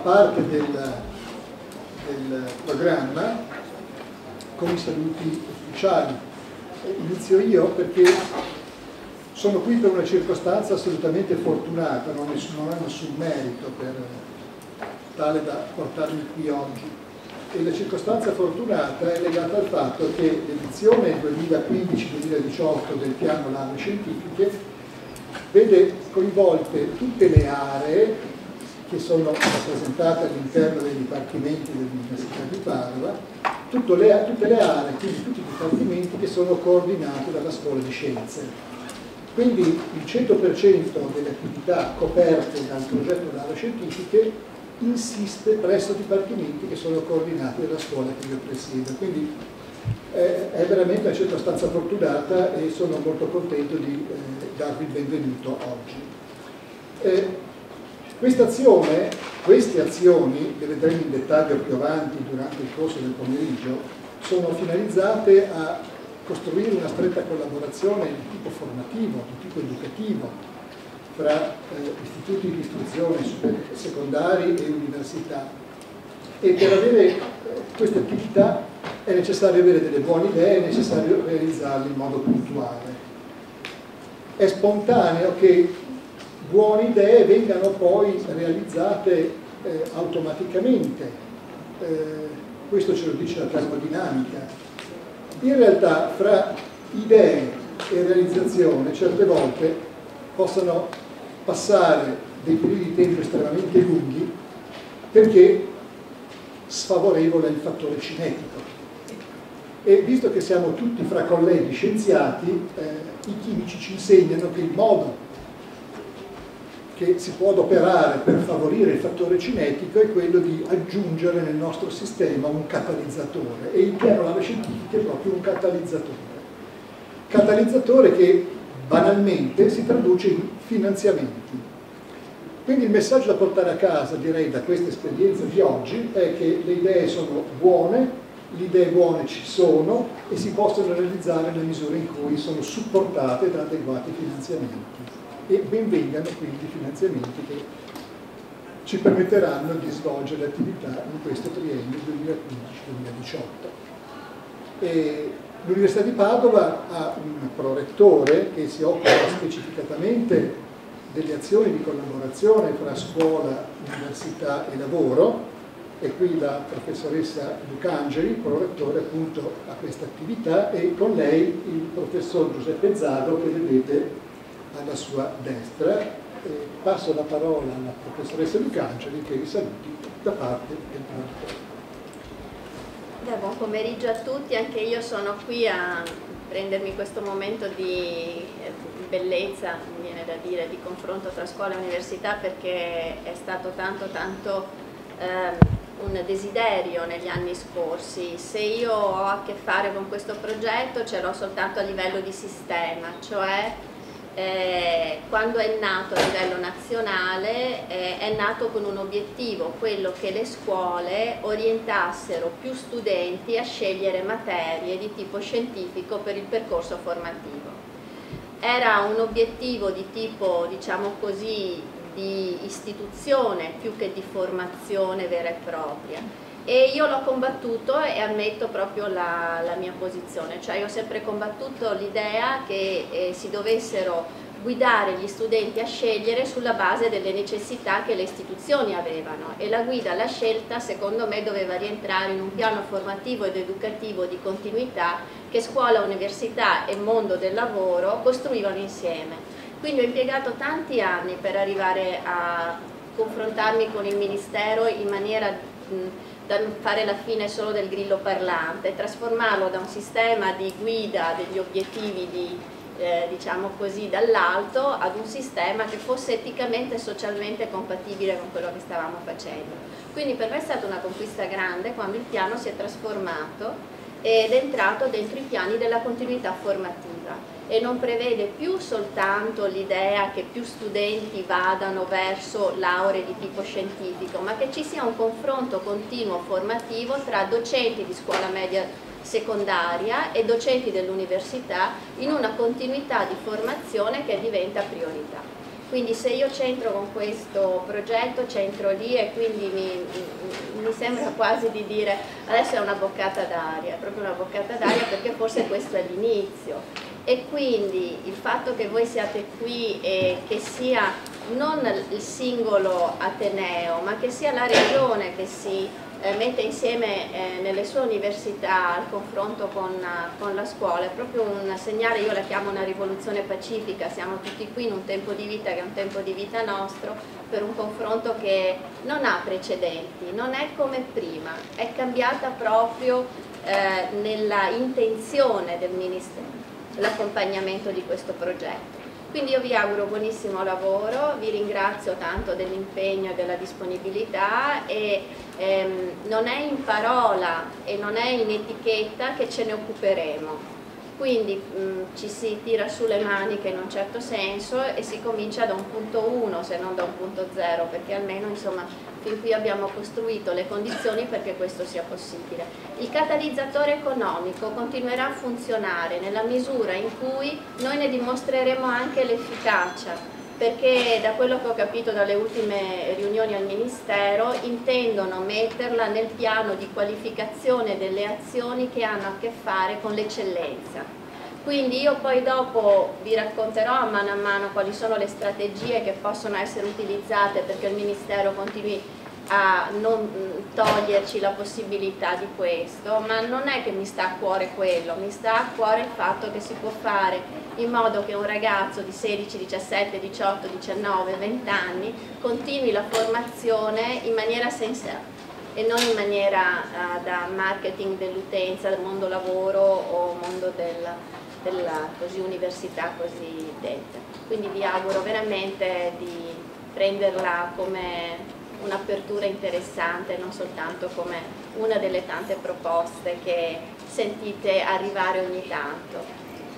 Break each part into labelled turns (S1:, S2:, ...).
S1: parte del programma con i saluti ufficiali. Inizio io perché sono qui per una circostanza assolutamente fortunata, non ho nessun merito per tale da portarmi qui oggi. E la circostanza fortunata è legata al fatto che l'edizione 2015-2018 del piano Lauree Scientifiche vede coinvolte tutte le aree che sono rappresentate all'interno dei dipartimenti dell'Università di Padova, tutte le aree, quindi tutti i dipartimenti che sono coordinati dalla Scuola di Scienze. Quindi il 100% delle attività coperte dal progetto Lauree Scientifiche insiste presso dipartimenti che sono coordinati dalla scuola che io presiedo. Quindi è veramente una circostanza fortunata e sono molto contento di darvi il benvenuto oggi. Queste azioni, che vedremo in dettaglio più avanti durante il corso del pomeriggio, sono finalizzate a costruire una stretta collaborazione di tipo formativo, di tipo educativo, fra istituti di istruzione secondari e università. E per avere queste attività è necessario avere delle buone idee, è necessario realizzarle in modo puntuale. È spontaneo che buone idee vengano poi realizzate automaticamente. Questo ce lo dice la termodinamica. In realtà fra idee e realizzazione certe volte possono passare dei periodi di tempo estremamente lunghi perché sfavorevole il fattore cinetico. E visto che siamo tutti fra colleghi scienziati, i chimici ci insegnano che il modo che si può adoperare per favorire il fattore cinetico è quello di aggiungere nel nostro sistema un catalizzatore, e il piano Lauree Scientifiche è proprio un catalizzatore che banalmente si traduce in finanziamenti. Quindi il messaggio da portare a casa, direi, da questa esperienza di oggi è che le idee sono buone, le idee buone ci sono e si possono realizzare nella misura in cui sono supportate da adeguati finanziamenti. E ben vengano quindi finanziamenti che ci permetteranno di svolgere le attività in questo triennio 2015-2018. L'Università di Padova ha un prorettore che si occupa specificatamente delle azioni di collaborazione fra scuola, università e lavoro, e qui la professoressa Lucangeli, prorettore appunto a questa attività, e con lei il professor Giuseppe Zago che vedete alla sua destra. Passo la parola alla professoressa Lucangeli che vi saluti da parte del prorettore.
S2: Buon pomeriggio a tutti, anche io sono qui a prendermi questo momento di bellezza, mi viene da dire, di confronto tra scuola e università, perché è stato tanto un desiderio negli anni scorsi. Se io ho a che fare con questo progetto ce l'ho soltanto a livello di sistema, cioè quando è nato a livello nazionale è nato con un obiettivo, quello che le scuole orientassero più studenti a scegliere materie di tipo scientifico per il percorso formativo. Era un obiettivo di tipo, diciamo così, di istituzione più che di formazione vera e propria. E io l'ho combattuto e ammetto proprio la mia posizione, cioè io ho sempre combattuto l'idea che si dovessero guidare gli studenti a scegliere sulla base delle necessità che le istituzioni avevano, e la guida alla scelta secondo me doveva rientrare in un piano formativo ed educativo di continuità che scuola, università e mondo del lavoro costruivano insieme. Quindi ho impiegato tanti anni per arrivare a confrontarmi con il Ministero in maniera da non fare la fine solo del grillo parlante, trasformarlo da un sistema di guida degli obiettivi diciamo così dall'alto ad un sistema che fosse eticamente e socialmente compatibile con quello che stavamo facendo. Quindi per me è stata una conquista grande quando il piano si è trasformato ed è entrato dentro i piani della continuità formativa e non prevede più soltanto l'idea che più studenti vadano verso lauree di tipo scientifico, ma che ci sia un confronto continuo formativo tra docenti di scuola media secondaria e docenti dell'università in una continuità di formazione che diventa priorità. Quindi se io c'entro con questo progetto, c'entro lì e quindi mi sembra quasi di dire adesso è una boccata d'aria, è proprio una boccata d'aria, perché forse questo è l'inizio. E quindi il fatto che voi siate qui e che sia non il singolo Ateneo, ma che sia la regione che si mette insieme nelle sue università al confronto con la scuola, è proprio un segnale. Io la chiamo una rivoluzione pacifica. Siamo tutti qui in un tempo di vita che è un tempo di vita nostro, per un confronto che non ha precedenti, non è come prima, è cambiata proprio nella intenzione del Ministero l'accompagnamento di questo progetto. Quindi io vi auguro buonissimo lavoro, vi ringrazio tanto dell'impegno e della disponibilità, e non è in parola e non è in etichetta che ce ne occuperemo. Quindi ci si tira sulle maniche in un certo senso e si comincia da un punto 1 se non da un punto 0, perché almeno insomma fin qui abbiamo costruito le condizioni perché questo sia possibile. Il catalizzatore economico continuerà a funzionare nella misura in cui noi ne dimostreremo anche l'efficacia, perché da quello che ho capito dalle ultime riunioni al Ministero intendono metterla nel piano di qualificazione delle azioni che hanno a che fare con l'eccellenza. Quindi io poi dopo vi racconterò a mano quali sono le strategie che possono essere utilizzate perché il Ministero continui a non toglierci la possibilità di questo, ma non è che mi sta a cuore quello, mi sta a cuore il fatto che si può fare in modo che un ragazzo di 16, 17, 18, 19, 20 anni continui la formazione in maniera sensata e non in maniera da marketing dell'utenza, del mondo lavoro o mondo della così, università cosiddetta. Quindi vi auguro veramente di prenderla come un'apertura interessante, non soltanto come una delle tante proposte che sentite arrivare ogni tanto.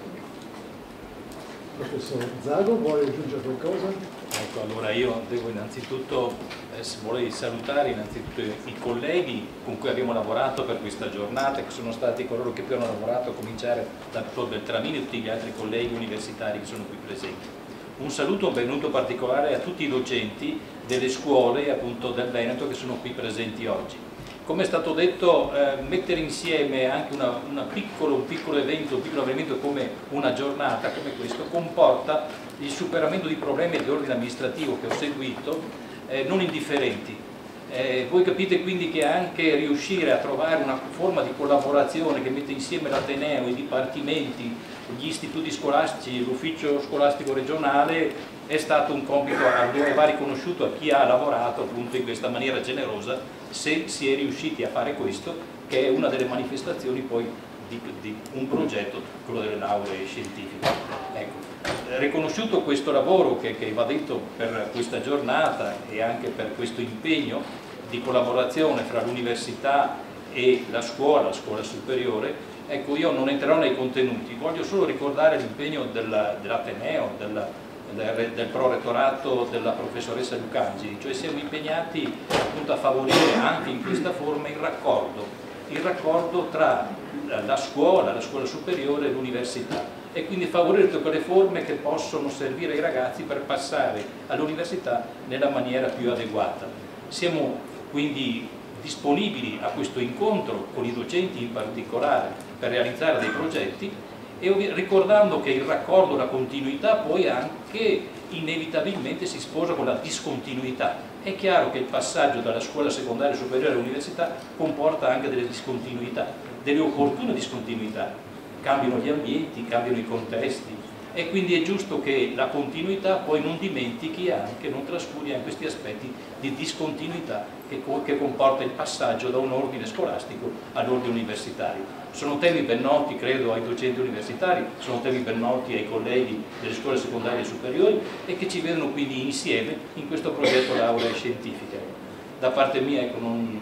S1: Professor Zago, vuole aggiungere qualcosa?
S3: Ecco, allora io devo innanzitutto vorrei salutare innanzitutto i colleghi con cui abbiamo lavorato per questa giornata, che sono stati coloro che più hanno lavorato, a cominciare dal dottor Beltramini e tutti gli altri colleghi universitari che sono qui presenti. Un saluto, un benvenuto particolare a tutti i docenti delle scuole appunto del Veneto che sono qui presenti oggi. Come è stato detto, mettere insieme anche un piccolo evento, un piccolo avvenimento come una giornata come questo comporta il superamento di problemi di ordine amministrativo che ho seguito non indifferenti. Voi capite quindi che anche riuscire a trovare una forma di collaborazione che mette insieme l'Ateneo, i dipartimenti, gli istituti scolastici, l'ufficio scolastico regionale è stato un compito arduo e va riconosciuto a chi ha lavorato appunto in questa maniera generosa, se si è riusciti a fare questo, che è una delle manifestazioni poi di un progetto, quello delle lauree scientifiche. Ecco, riconosciuto questo lavoro che va detto per questa giornata e anche per questo impegno di collaborazione fra l'università e la scuola superiore, ecco, io non entrerò nei contenuti, voglio solo ricordare l'impegno dell'Ateneo, del pro-rettorato della professoressa Lucangeli, cioè siamo impegnati appunto a favorire anche in questa forma il raccordo tra la scuola superiore e l'università, e quindi favorire tutte quelle forme che possono servire ai ragazzi per passare all'università nella maniera più adeguata. Siamo quindi disponibili a questo incontro con i docenti in particolare per realizzare dei progetti, e ricordando che il raccordo, la continuità poi anche inevitabilmente si sposa con la discontinuità. È chiaro che il passaggio dalla scuola secondaria superiore all'università comporta anche delle discontinuità, delle opportune discontinuità, cambiano gli ambienti, cambiano i contesti, e quindi è giusto che la continuità poi non dimentichi anche, non trascuri anche questi aspetti di discontinuità che comporta il passaggio da un ordine scolastico all'ordine universitario. Sono temi ben noti, credo, ai docenti universitari, sono temi ben noti ai colleghi delle scuole secondarie e superiori, e che ci vedono quindi insieme in questo progetto lauree scientifiche. Da parte mia, ecco,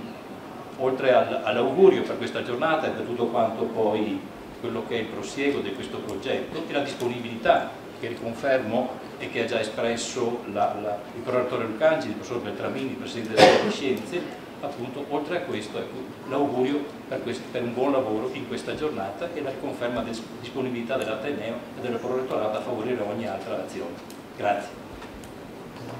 S3: oltre all'augurio per questa giornata e per tutto quanto poi quello che è il prosieguo di questo progetto e la disponibilità che riconfermo e che ha già espresso il prorettore Lucangeli, il professor Beltramini, il presidente delle scienze, appunto, oltre a questo, ecco, l'augurio per un buon lavoro in questa giornata e la riconferma della disponibilità dell'Ateneo e del prorettorato a favorire ogni altra azione. Grazie.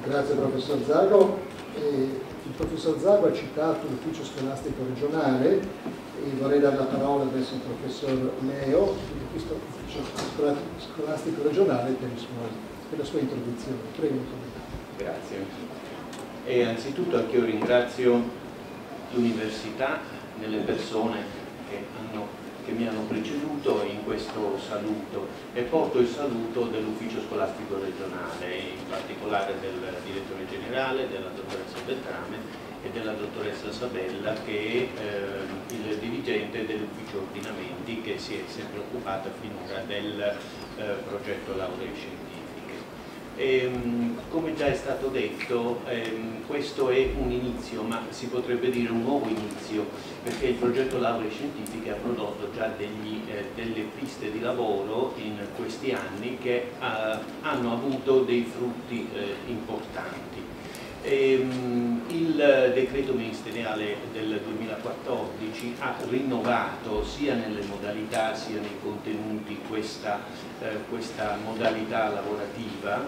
S1: Grazie professor Zago. Il professor Zago ha citato l'ufficio scolastico regionale e vorrei dare la parola adesso al professor Leo dell'ufficio scolastico regionale per la sua introduzione. Prego.
S4: Grazie. E anzitutto anche io ringrazio l'università nelle persone che mi hanno preceduto in questo saluto e porto il saluto dell'ufficio scolastico regionale, in particolare del direttore generale, della dottoressa Beltrame e della dottoressa Sabella, che è il dirigente dell'ufficio ordinamenti, che si è sempre occupata finora del progetto lauree scientifiche. Come già è stato detto, questo è un inizio, ma si potrebbe dire un nuovo inizio, perché il progetto lauree scientifiche ha prodotto già delle piste di lavoro in questi anni che hanno avuto dei frutti importanti. Il decreto ministeriale del 2014 ha rinnovato sia nelle modalità sia nei contenuti questa modalità lavorativa,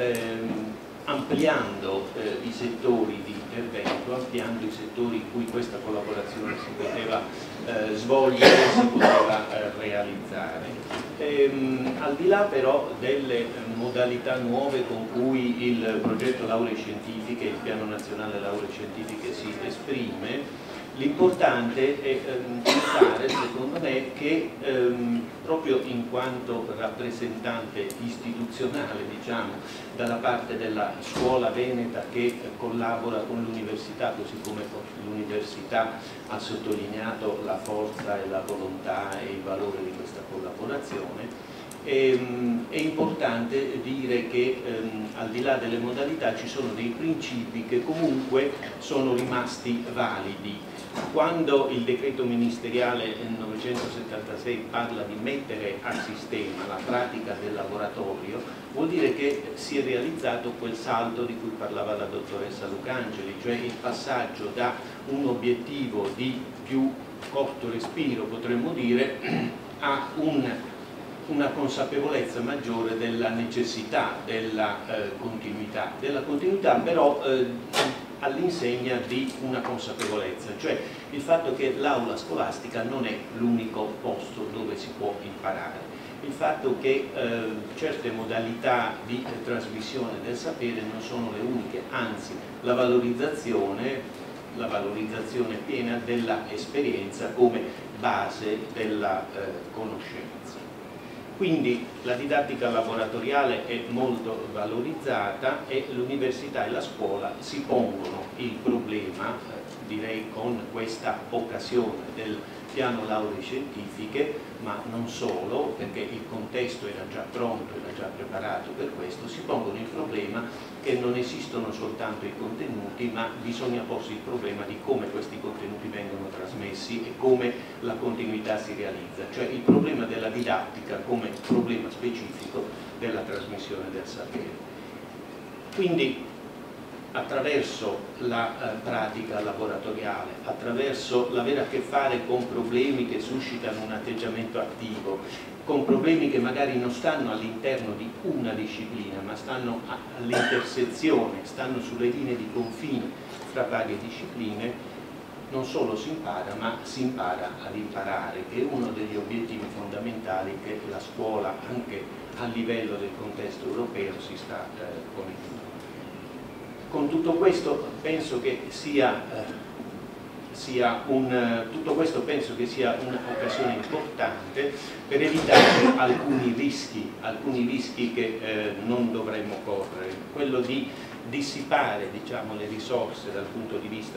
S4: ampliando i settori di intervento, ampliando i settori in cui questa collaborazione si poteva svolgere, si poteva realizzare. Al di là però delle modalità nuove con cui il progetto lauree scientifiche, il piano nazionale lauree scientifiche si esprime, l'importante è notare, secondo me, che proprio in quanto rappresentante istituzionale, diciamo, dalla parte della scuola veneta che collabora con l'università, così come l'università ha sottolineato la forza e la volontà e il valore di questa collaborazione, è importante dire che al di là delle modalità ci sono dei principi che comunque sono rimasti validi. Quando il decreto ministeriale 976 parla di mettere a sistema la pratica del laboratorio, vuol dire che si è realizzato quel salto di cui parlava la dottoressa Lucangeli, cioè il passaggio da un obiettivo di più corto respiro, potremmo dire, a una consapevolezza maggiore della necessità della continuità però all'insegna di una consapevolezza, cioè il fatto che l'aula scolastica non è l'unico posto dove si può imparare, il fatto che certe modalità di trasmissione del sapere non sono le uniche, anzi la valorizzazione piena della esperienza come base della conoscenza. Quindi la didattica laboratoriale è molto valorizzata e l'università e la scuola si pongono il problema, direi con questa occasione del piano lauree scientifiche, ma non solo, perché il contesto era già pronto, era già preparato per questo, si pongono il problema che non esistono soltanto i contenuti, ma bisogna porsi il problema di come questi contenuti vengono trasmessi e come la continuità si realizza, cioè il problema della didattica come problema specifico della trasmissione del sapere. Quindi attraverso la pratica laboratoriale, attraverso l'avere a che fare con problemi che suscitano un atteggiamento attivo, con problemi che magari non stanno all'interno di una disciplina, ma stanno all'intersezione, stanno sulle linee di confine fra varie discipline, non solo si impara, ma si impara ad imparare, che è uno degli obiettivi fondamentali che la scuola, anche a livello del contesto europeo, si sta ponendo. Con tutto questo penso che sia un'occasione importante per evitare alcuni rischi che non dovremmo correre, quello di dissipare, diciamo, le risorse dal punto di vista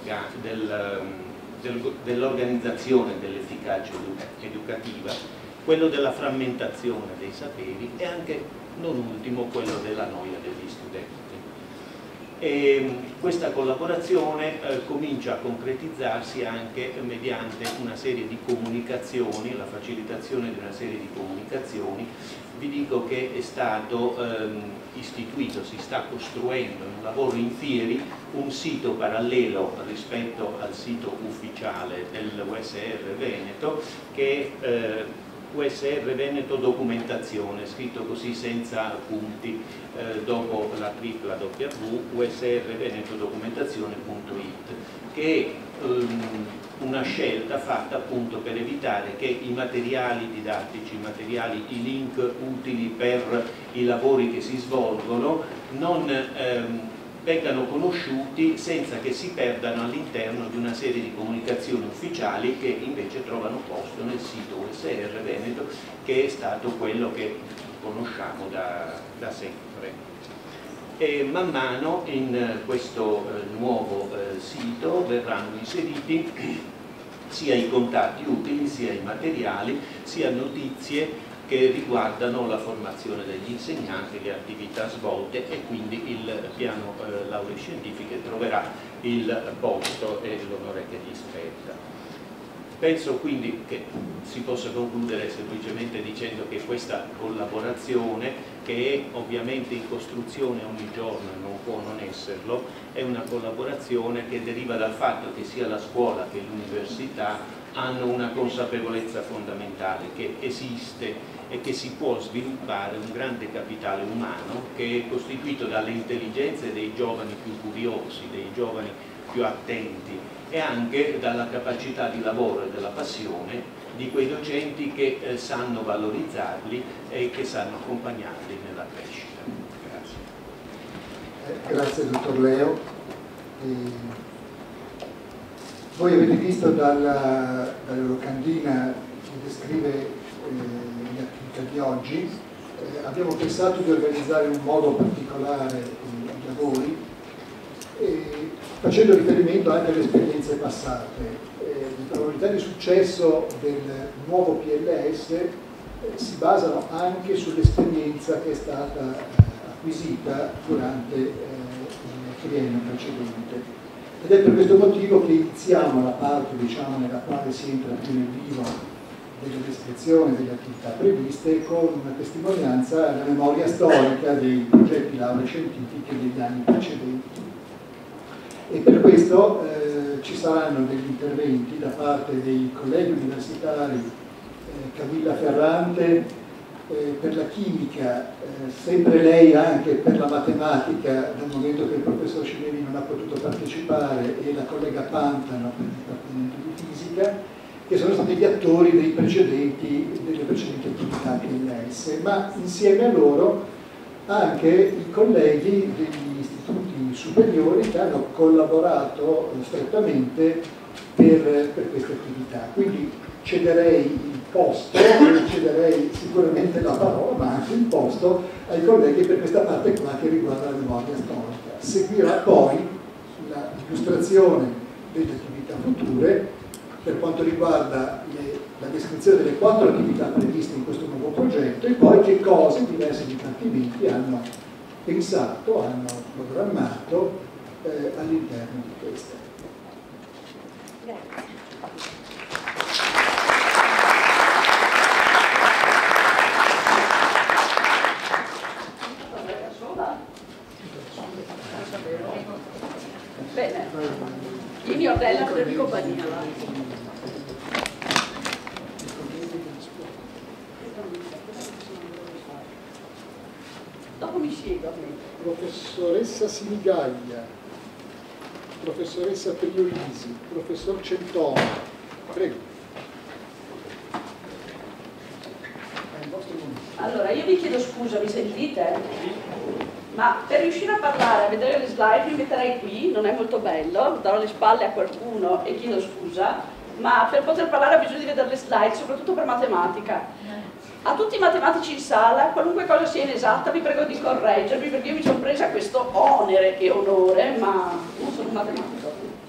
S4: dell'organizzazione dell'efficacia educativa, quello della frammentazione dei saperi e anche, non ultimo, quello della noia degli studenti. E questa collaborazione comincia a concretizzarsi anche mediante una serie di comunicazioni, la facilitazione di una serie di comunicazioni. Vi dico che è stato istituito, si sta costruendo in un lavoro in fieri un sito parallelo rispetto al sito ufficiale del USR Veneto che USR Veneto documentazione, scritto così senza punti dopo la tripla W, usrveneto-documentazione.it, che è una scelta fatta appunto per evitare che i materiali didattici, i link utili per i lavori che si svolgono non vengano conosciuti senza che si perdano all'interno di una serie di comunicazioni ufficiali che invece trovano posto nel sito USR Veneto, che è stato quello che conosciamo da sempre. E man mano in questo nuovo sito verranno inseriti sia i contatti utili, sia i materiali, sia notizie che riguardano la formazione degli insegnanti, le attività svolte, e quindi il piano lauree scientifiche troverà il posto e l'onore che gli spetta. Penso quindi che si possa concludere semplicemente dicendo che questa collaborazione, che è ovviamente in costruzione ogni giorno e non può non esserlo, è una collaborazione che deriva dal fatto che sia la scuola che l'università hanno una consapevolezza fondamentale, che esiste e che si può sviluppare un grande capitale umano che è costituito dalle intelligenze dei giovani più curiosi, dei giovani più attenti, e anche dalla capacità di lavoro e della passione di quei docenti che sanno valorizzarli e che sanno accompagnarli nella crescita. Grazie.
S1: Grazie dottor Leo. Voi avete visto dalla locandina che descrive le attività di oggi, abbiamo pensato di organizzare in un modo particolare i lavori, facendo riferimento anche alle esperienze passate. Le probabilità di successo del nuovo PLS si basano anche sull'esperienza che è stata acquisita durante il triennio precedente. Ed è per questo motivo che iniziamo la parte, diciamo, nella quale si entra più nel vivo della descrizione delle attività previste, con una testimonianza alla memoria storica dei progetti lauree scientifiche degli anni precedenti. E per questo ci saranno degli interventi da parte dei colleghi universitari Camilla Ferrante per la chimica, sempre lei anche per la matematica, dal momento che il professor Cinelli non ha potuto partecipare, e la collega Pantano per il dipartimento di fisica, che sono stati gli attori delle precedenti attività PLS, ma insieme a loro anche i colleghi degli istituti superiori che hanno collaborato strettamente per queste attività. Quindi cederei il posto, cederei sicuramente la parola, ma anche il posto ai colleghi per questa parte qua che riguarda la memoria storica. Seguirà poi l'illustrazione delle attività future per quanto riguarda la descrizione delle 4 attività previste in questo nuovo progetto, e poi che cosa i diversi dipartimenti hanno pensato, hanno programmato all'interno di queste.
S2: Grazie.
S5: Bene, io mi ordella per di compagnia. Dopo mi spiego.
S1: Professoressa Sinigaglia, professoressa Priorisi, professor Centone, prego.
S5: Allora, io vi chiedo scusa, mi sentite? Ma per riuscire a parlare, a vedere le slide, mi metterei qui, non è molto bello, darò le spalle a qualcuno e chiedo scusa, ma per poter parlare ho bisogno di vedere le slide, soprattutto per matematica. A tutti i matematici in sala, qualunque cosa sia inesatta, vi prego di correggermi, perché io mi sono presa questo onere e onore, ma non sono un matematico.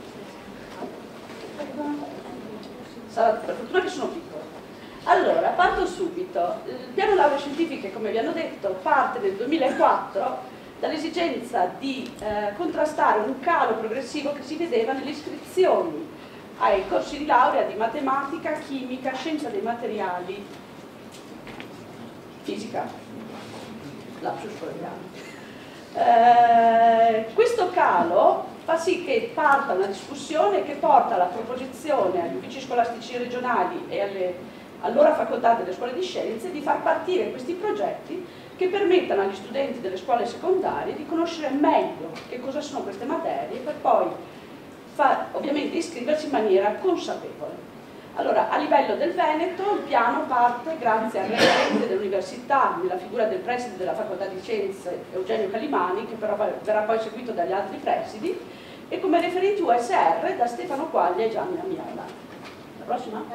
S5: Sarà per fortuna che sono piccolo. Allora, parto subito. Il piano lauree scientifiche, come vi hanno detto, parte nel 2004 dall'esigenza di contrastare un calo progressivo che si vedeva nelle iscrizioni ai corsi di laurea di matematica, chimica, scienza dei materiali, fisica, lapsus freudiano. Questo calo fa sì che parta una discussione che porta alla proposizione agli uffici scolastici regionali e allora facoltà delle scuole di scienze, di far partire questi progetti che permettano agli studenti delle scuole secondarie di conoscere meglio che cosa sono queste materie per poi ovviamente iscriversi in maniera consapevole. Allora, a livello del Veneto il piano parte grazie al referente dell'università, nella figura del preside della facoltà di scienze Eugenio Calimani, che però verrà poi seguito dagli altri presidi, e come referenti USR da Stefano Quaglia e Gianni Amiola. La prossima?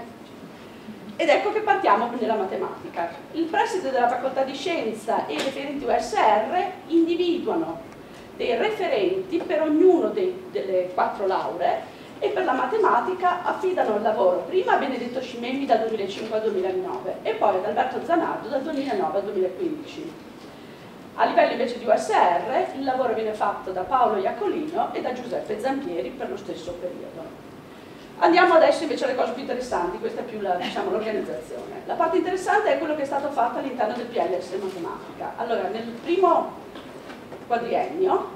S5: Ed ecco che partiamo nella matematica. Il preside della facoltà di scienza e i referenti USR individuano dei referenti per ognuno delle 4 lauree e per la matematica affidano il lavoro prima a Benedetto Scimemmi dal 2005 al 2009 e poi ad Alberto Zanardo dal 2009 al 2015. A livello invece di USR il lavoro viene fatto da Paolo Iacolino e da Giuseppe Zampieri per lo stesso periodo. Andiamo adesso invece alle cose più interessanti, questa è più l'organizzazione. La parte interessante è quello che è stato fatto all'interno del PLS Matematica. Allora, nel primo quadriennio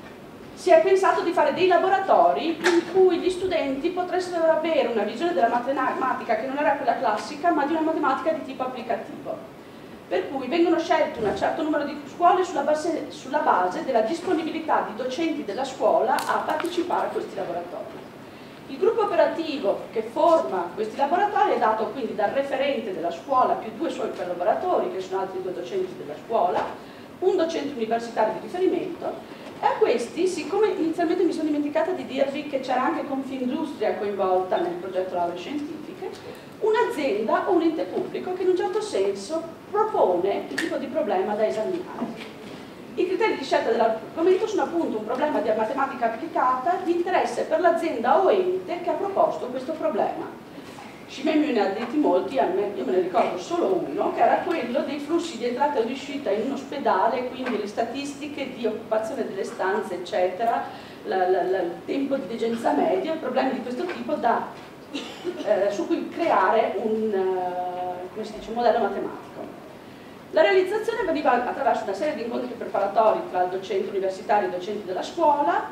S5: si è pensato di fare dei laboratori in cui gli studenti potessero avere una visione della matematica che non era quella classica, ma di una matematica di tipo applicativo. Per cui vengono scelte un certo numero di scuole sulla base della disponibilità di docenti della scuola a partecipare a questi laboratori. Il gruppo operativo che forma questi laboratori è dato quindi dal referente della scuola più 2 suoi collaboratori, che sono altri 2 docenti della scuola, un docente universitario di riferimento, e a questi, siccome inizialmente mi sono dimenticata di dirvi che c'era anche Confindustria coinvolta nel progetto Lauree Scientifiche, un'azienda o un ente pubblico che in un certo senso propone il tipo di problema da esaminare. I criteri di scelta dell'argomento sono appunto un problema di matematica applicata di interesse per l'azienda o ente che ha proposto questo problema. Scimemmi ne ha detti molti, io me ne ricordo solo uno, che era quello dei flussi di entrata e di uscita in un ospedale, quindi le statistiche di occupazione delle stanze, eccetera, il tempo di degenza media, problemi di questo tipo su cui creare un modello matematico. La realizzazione avveniva attraverso una serie di incontri preparatori tra il docente universitario e i docenti della scuola,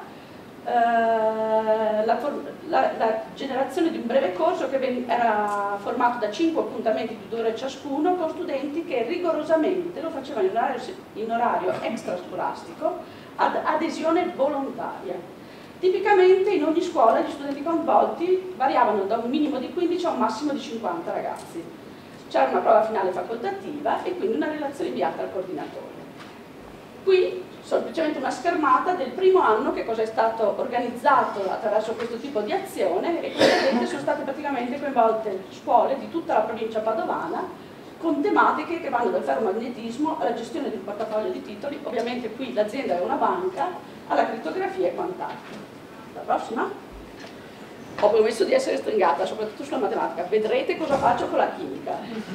S5: la generazione di un breve corso che era formato da 5 appuntamenti di 2 ore ciascuno con studenti che rigorosamente lo facevano in orario extrascolastico ad adesione volontaria. Tipicamente in ogni scuola gli studenti coinvolti variavano da un minimo di 15 a un massimo di 50 ragazzi. C'era una prova finale facoltativa e quindi una relazione inviata al coordinatore. Qui semplicemente una schermata del primo anno, che cosa è stato organizzato attraverso questo tipo di azione, e come vedete sono state praticamente coinvolte scuole di tutta la provincia padovana con tematiche che vanno dal ferromagnetismo alla gestione di un portafoglio di titoli, ovviamente qui l'azienda è una banca, alla crittografia e quant'altro. La prossima? Ho promesso di essere stringata, soprattutto sulla matematica, vedrete cosa faccio con la chimica.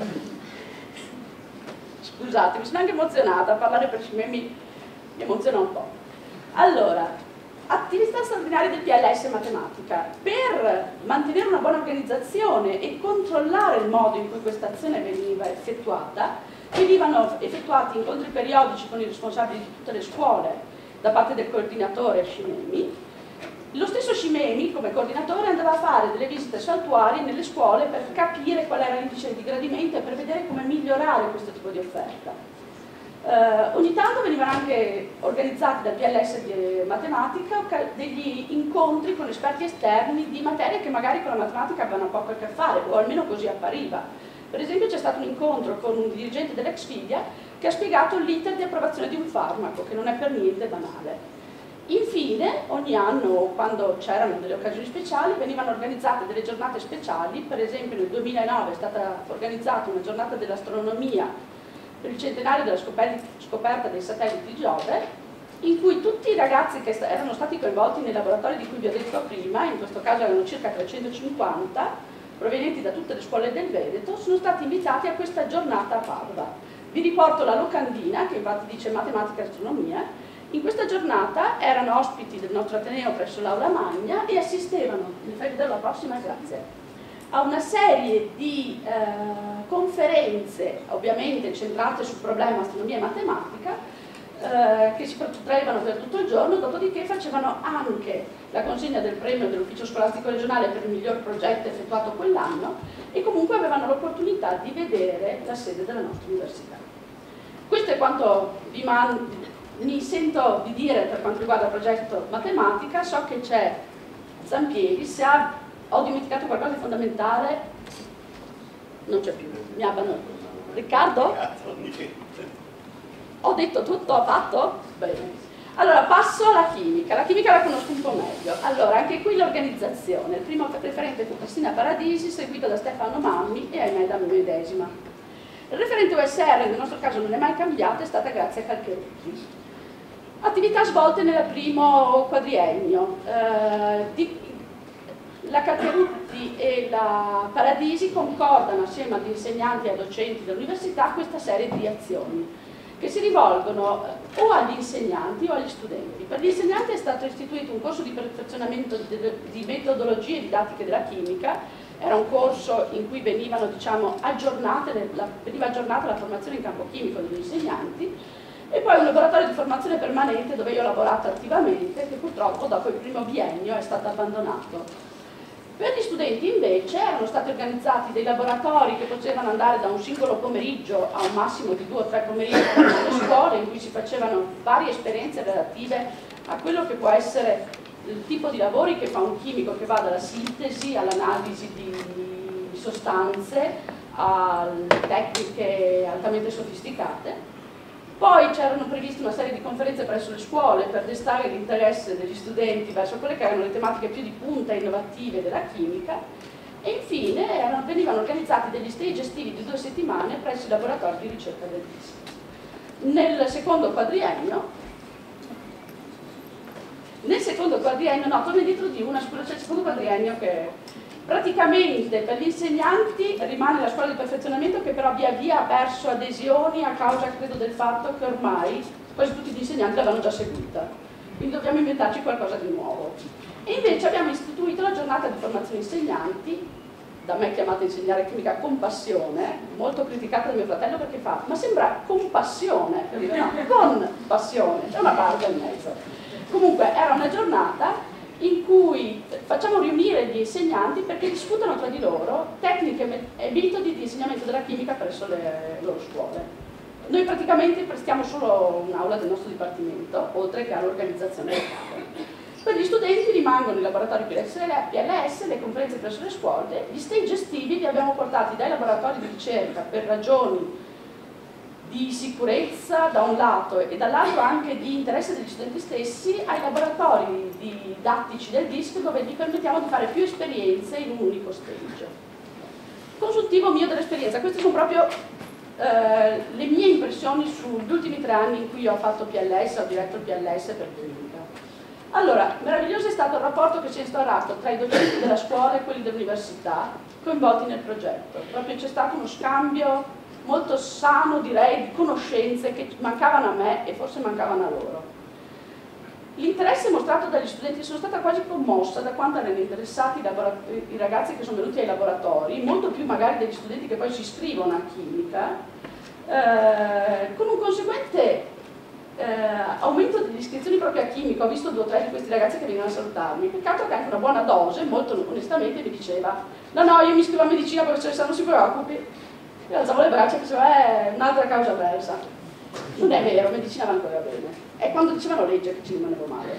S5: Scusate, mi sono anche emozionata, a parlare per Scimemmi mi emoziona un po'. Allora, attività straordinarie del PLS Matematica. Per mantenere una buona organizzazione e controllare il modo in cui questa azione veniva effettuata, venivano effettuati incontri periodici con i responsabili di tutte le scuole da parte del coordinatore Scimemmi. Lo stesso Scimemmi, come coordinatore, andava a fare delle visite saltuarie nelle scuole per capire qual era l'indice di gradimento e per vedere come migliorare questo tipo di offerta. Ogni tanto venivano anche organizzati dal PLS di matematica degli incontri con esperti esterni di materie che magari con la matematica avevano poco a che fare, o almeno così appariva. Per esempio c'è stato un incontro con un dirigente dell'Exfidia che ha spiegato l'iter di approvazione di un farmaco, che non è per niente banale. Infine, ogni anno, quando c'erano delle occasioni speciali, venivano organizzate delle giornate speciali. Per esempio nel 2009 è stata organizzata una giornata dell'astronomia per il centenario della scoperta dei satelliti Giove, in cui tutti i ragazzi che erano stati coinvolti nei laboratori di cui vi ho detto prima, in questo caso erano circa 350, provenienti da tutte le scuole del Veneto, sono stati invitati a questa giornata a Padova. Vi riporto la locandina, che infatti dice matematica e astronomia. In questa giornata erano ospiti del nostro Ateneo presso l'Aula Magna e assistevano, mi fai vedere la prossima, grazie, a una serie di conferenze, ovviamente centrate sul problema astronomia e matematica, che si protraevano per tutto il giorno, dopodiché facevano anche la consegna del premio dell'ufficio scolastico regionale per il miglior progetto effettuato quell'anno e comunque avevano l'opportunità di vedere la sede della nostra università. Questo è quanto mi sento di dire per quanto riguarda il progetto matematica. So che c'è Zampieri, se ho dimenticato qualcosa di fondamentale non c'è più, mi abbandono. Riccardo? Ho detto tutto? Ho fatto? Bene. Allora passo alla chimica. La chimica la conosco un po' meglio. Allora, anche qui l'organizzazione. Il primo referente fu Cristina Paradisi, seguito da Stefano Mammi e ahimè da me medesima. Il referente USR nel nostro caso non è mai cambiato, è stata Grazia Calcherutti. Attività svolte nel primo quadriennio. La Calcherutti e la Paradisi concordano assieme agli insegnanti e ai docenti dell'università questa serie di azioni che si rivolgono o agli insegnanti o agli studenti. Per gli insegnanti è stato istituito un corso di perfezionamento di metodologie didattiche della chimica. Era un corso in cui venivano, veniva aggiornata la formazione in campo chimico degli insegnanti, e poi un laboratorio di formazione permanente dove io ho lavorato attivamente, che purtroppo dopo il primo biennio è stato abbandonato. Per gli studenti invece erano stati organizzati dei laboratori che potevano andare da un singolo pomeriggio a un massimo di 2 o 3 pomeriggi nelle scuole, in cui si facevano varie esperienze relative a quello che può essere il tipo di lavori che fa un chimico, che va dalla sintesi all'analisi di sostanze, a tecniche altamente sofisticate. Poi c'erano previste una serie di conferenze presso le scuole per destare l'interesse degli studenti verso quelle che erano le tematiche più di punta e innovative della chimica, e infine venivano organizzati degli stage estivi di 2 settimane presso i laboratori di ricerca del DIS. Nel secondo quadriennio, no, torno indietro di una, scuola, c'è il secondo quadriennio che praticamente per gli insegnanti rimane la scuola di perfezionamento, che però via via ha perso adesioni a causa, credo, del fatto che ormai quasi tutti gli insegnanti l'avevano già seguita, quindi dobbiamo inventarci qualcosa di nuovo. E invece abbiamo istituito la giornata di formazione insegnanti, da me chiamata Insegnare Chimica con Passione, molto criticata da mio fratello perché fa, ma sembra compassione, no, con passione, c'è una parte in mezzo. Comunque era una giornata in cui facciamo riunire gli insegnanti perché discutano tra di loro tecniche e metodi di insegnamento della chimica presso le loro scuole. Noi praticamente prestiamo solo un'aula del nostro dipartimento, oltre che all'organizzazione locale. Per gli studenti rimangono i laboratori PLS, le conferenze presso le scuole, gli stage estivi li abbiamo portati dai laboratori di ricerca per ragioni di sicurezza da un lato e dall'altro anche di interesse degli studenti stessi, ai laboratori didattici del DISC, dove gli permettiamo di fare più esperienze in un unico stage. Consultivo mio dell'esperienza, queste sono proprio le mie impressioni sugli ultimi 3 anni in cui ho fatto PLS, ho diretto il PLS per chimica. Allora, meraviglioso è stato il rapporto che si è instaurato tra i docenti della scuola e quelli dell'università coinvolti nel progetto. Proprio c'è stato uno scambio molto sano, direi, di conoscenze che mancavano a me e forse mancavano a loro. L'interesse mostrato dagli studenti, sono stata quasi commossa da quanto erano interessati i ragazzi che sono venuti ai laboratori, molto più magari degli studenti che poi si iscrivono a chimica, con un conseguente aumento delle iscrizioni proprio a chimica. Ho visto 2 o 3 di questi ragazzi che venivano a salutarmi, peccato che anche una buona dose, molto onestamente, mi diceva no, io mi iscrivo a medicina, professoressa, non si preoccupi. Io alzavo le braccia e dicevo, un'altra causa persa. Non è vero, medicina va ancora bene. È quando dicevano legge che ci rimanevo male.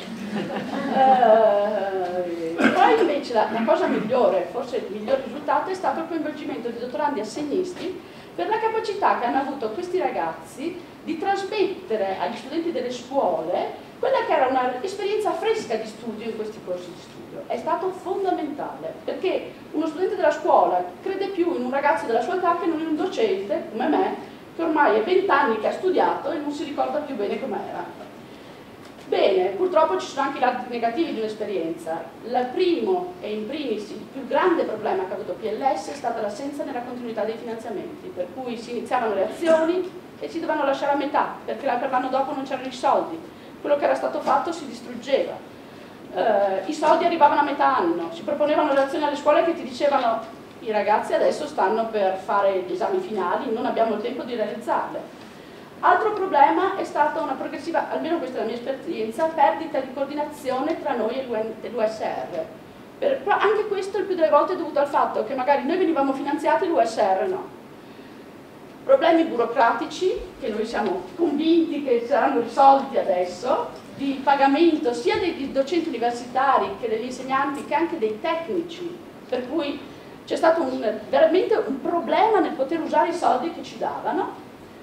S5: Poi invece la cosa migliore, forse il miglior risultato, è stato il coinvolgimento di dottorandi assegnisti per la capacità che hanno avuto questi ragazzi di trasmettere agli studenti delle scuole quella che era un'esperienza fresca di studio in questi corsi di studio. È stato fondamentale, perché uno studente della scuola crede più in un ragazzo della sua età che non in un docente, come me, che ormai è 20 anni che ha studiato e non si ricorda più bene com'era. Bene, purtroppo ci sono anche i lati negativi di un'esperienza. Il primo e in primis il più grande problema che ha avuto PLS è stata l'assenza nella continuità dei finanziamenti, per cui si iniziavano le azioni e si dovevano lasciare a metà, perché per l'anno dopo non c'erano i soldi. Quello che era stato fatto si distruggeva, i soldi arrivavano a metà anno, si proponevano le azioni alle scuole che ti dicevano i ragazzi adesso stanno per fare gli esami finali, non abbiamo il tempo di realizzarle. Altro problema è stata una progressiva, almeno questa è la mia esperienza, perdita di coordinazione tra noi e l'USR. Anche questo il più delle volte è dovuto al fatto che magari noi venivamo finanziati e l'USR no. Problemi burocratici, che noi siamo convinti che saranno risolti adesso, di pagamento sia dei docenti universitari che degli insegnanti che anche dei tecnici, per cui c'è stato veramente un problema nel poter usare i soldi che ci davano.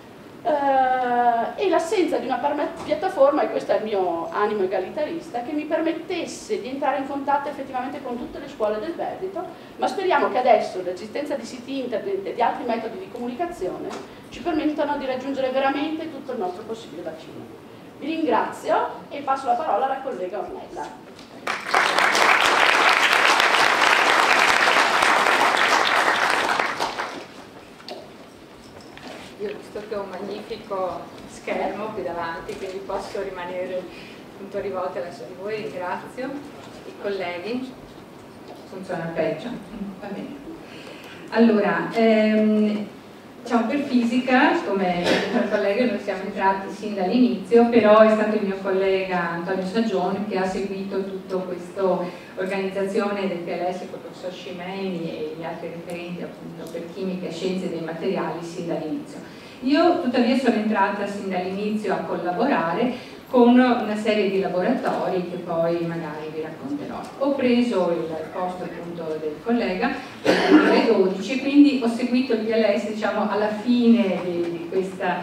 S5: E l'assenza di una piattaforma, e questo è il mio animo egalitarista, che mi permettesse di entrare in contatto effettivamente con tutte le scuole del Veneto, ma speriamo che adesso l'esistenza di siti internet e di altri metodi di comunicazione ci permettano di raggiungere veramente tutto il nostro possibile bacino. Vi ringrazio e passo la parola alla collega Ornella.
S6: Io ho visto che ho un magnifico schermo qui davanti, quindi posso rimanere appunto rivolta verso di voi. Ringrazio i colleghi. Funziona peggio. Va bene. Allora, diciamo, per fisica, come il collega, noi siamo entrati sin dall'inizio, però è stato il mio collega Antonio Saggione che ha seguito tutta questa organizzazione del PLS con il professor Scimeni e gli altri referenti appunto per chimica e scienze dei materiali sin dall'inizio. Io tuttavia sono entrata sin dall'inizio a collaborare con una serie di laboratori che poi magari vi racconterò. Ho preso il posto appunto del collega nel 2012 e quindi ho seguito il PLS, diciamo, alla fine di questa,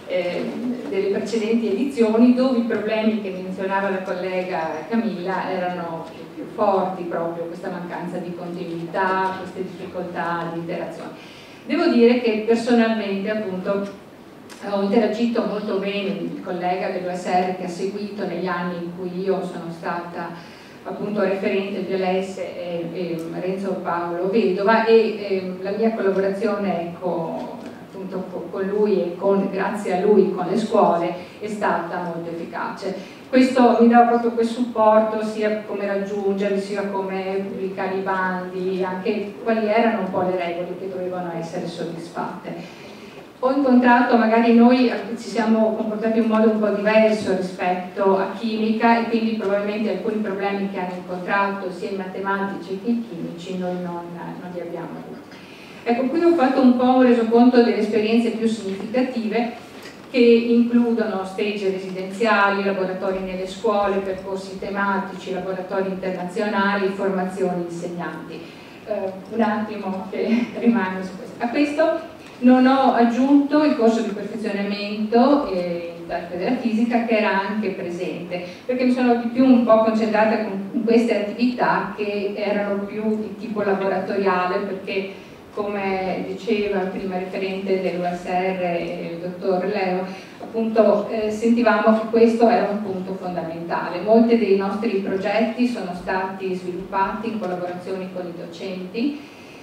S6: delle precedenti edizioni, dove i problemi che menzionava la collega Camilla erano più forti, proprio questa mancanza di continuità, queste difficoltà di interazione. Devo dire che personalmente appunto ho interagito molto bene con il collega dell'USR che ha seguito negli anni in cui io sono stata appunto referente del PLS e Renzo Paolo Vedova, e la mia collaborazione appunto con lui e grazie a lui con le scuole è stata molto efficace. Questo mi dava proprio quel supporto sia come raggiungerli, sia come pubblicare i bandi, anche quali erano un po' le regole che dovevano essere soddisfatte. Ho incontrato, magari noi ci siamo comportati in un modo un po' diverso rispetto a chimica e quindi probabilmente alcuni problemi che hanno incontrato sia i matematici che i chimici noi non li abbiamo avuti. Ecco, qui ho fatto un po' un resoconto delle esperienze più significative che includono stage residenziali, laboratori nelle scuole, percorsi tematici, laboratori internazionali, formazioni insegnanti. Un attimo che rimango su questo. A questo non ho aggiunto il corso di perfezionamento della fisica che era anche presente, perché mi sono di più un po' concentrata con queste attività che erano più di tipo laboratoriale, perché come diceva il prima referente dell'USR, il dottor Leo, appunto sentivamo che questo era un punto fondamentale. Molti dei nostri progetti sono stati sviluppati in collaborazione con i docenti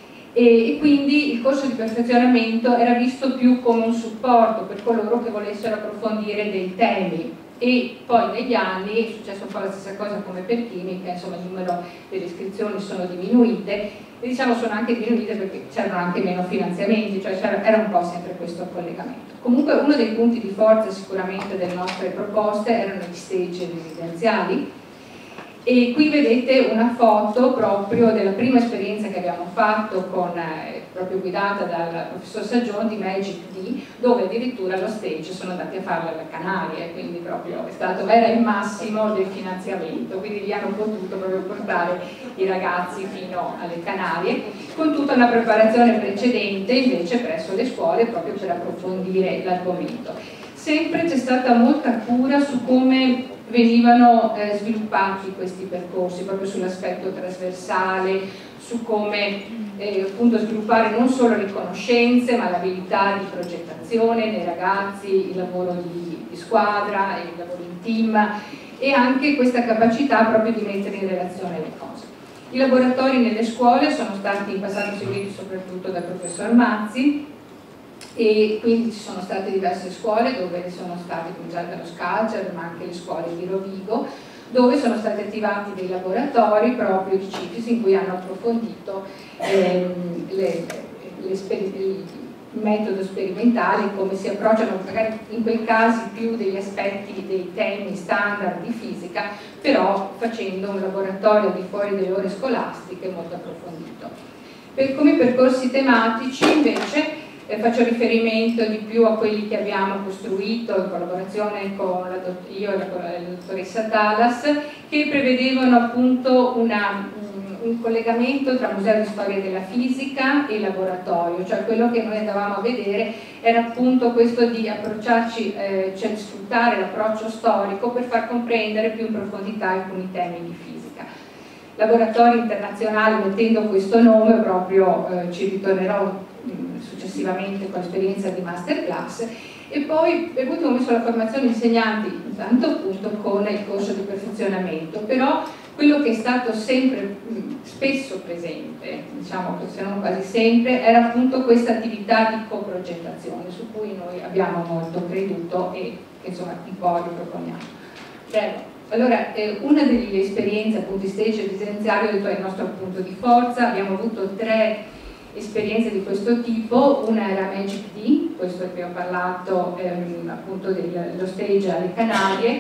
S6: e quindi il corso di perfezionamento era visto più come un supporto per coloro che volessero approfondire dei temi. E poi negli anni è successo un po' la stessa cosa come per chimica, insomma il numero delle iscrizioni sono diminuite e diciamo sono anche diminuite perché c'erano anche meno finanziamenti, cioè era un po' sempre questo collegamento. Comunque uno dei punti di forza sicuramente delle nostre proposte erano gli stage residenziali, e qui vedete una foto proprio della prima esperienza che abbiamo fatto proprio guidata dal professor Saggione di Magic D, dove addirittura lo stage sono andati a farlo alle Canarie, quindi proprio era il massimo del finanziamento, quindi li hanno potuto proprio portare i ragazzi fino alle Canarie, con tutta una preparazione precedente invece presso le scuole proprio per approfondire l'argomento. Sempre c'è stata molta cura su come venivano sviluppati questi percorsi, proprio sull'aspetto trasversale, su come appunto sviluppare non solo le conoscenze ma l'abilità di progettazione nei ragazzi, il lavoro di squadra, il lavoro in team e anche questa capacità proprio di mettere in relazione le cose. I laboratori nelle scuole sono stati in passato seguiti soprattutto dal professor Mazzi, e quindi ci sono state diverse scuole dove sono state cominciate dallo Scalcer, ma anche le scuole di Rovigo, dove sono stati attivati dei laboratori proprio di CIFIS in cui hanno approfondito metodo sperimentale, come si approcciano magari in quei casi più degli aspetti dei temi standard di fisica, però facendo un laboratorio al di fuori delle ore scolastiche molto approfondito. Come percorsi tematici invece faccio riferimento di più a quelli che abbiamo costruito in collaborazione con io e la dottoressa Dallas, che prevedevano appunto un collegamento tra Museo di Storia della Fisica e laboratorio, cioè quello che noi andavamo a vedere era appunto questo di approcciarci, cioè di sfruttare l'approccio storico per far comprendere più in profondità alcuni temi di fisica. Laboratorio internazionale, mettendo questo nome, proprio ci ritornerò successivamente con l'esperienza di masterclass, e poi per ultimo ho messo la formazione insegnanti, intanto appunto con il corso di perfezionamento, però quello che è stato sempre spesso presente, diciamo se non quasi sempre, era appunto questa attività di coprogettazione su cui noi abbiamo molto creduto e che insomma un po' riproponiamo. Prego. Allora, una delle esperienze appunto di stage residenziale, ho detto, è il nostro punto di forza. Abbiamo avuto 3 esperienze di questo tipo. Una era Magic D, questo che ho parlato appunto dello stage alle Canarie,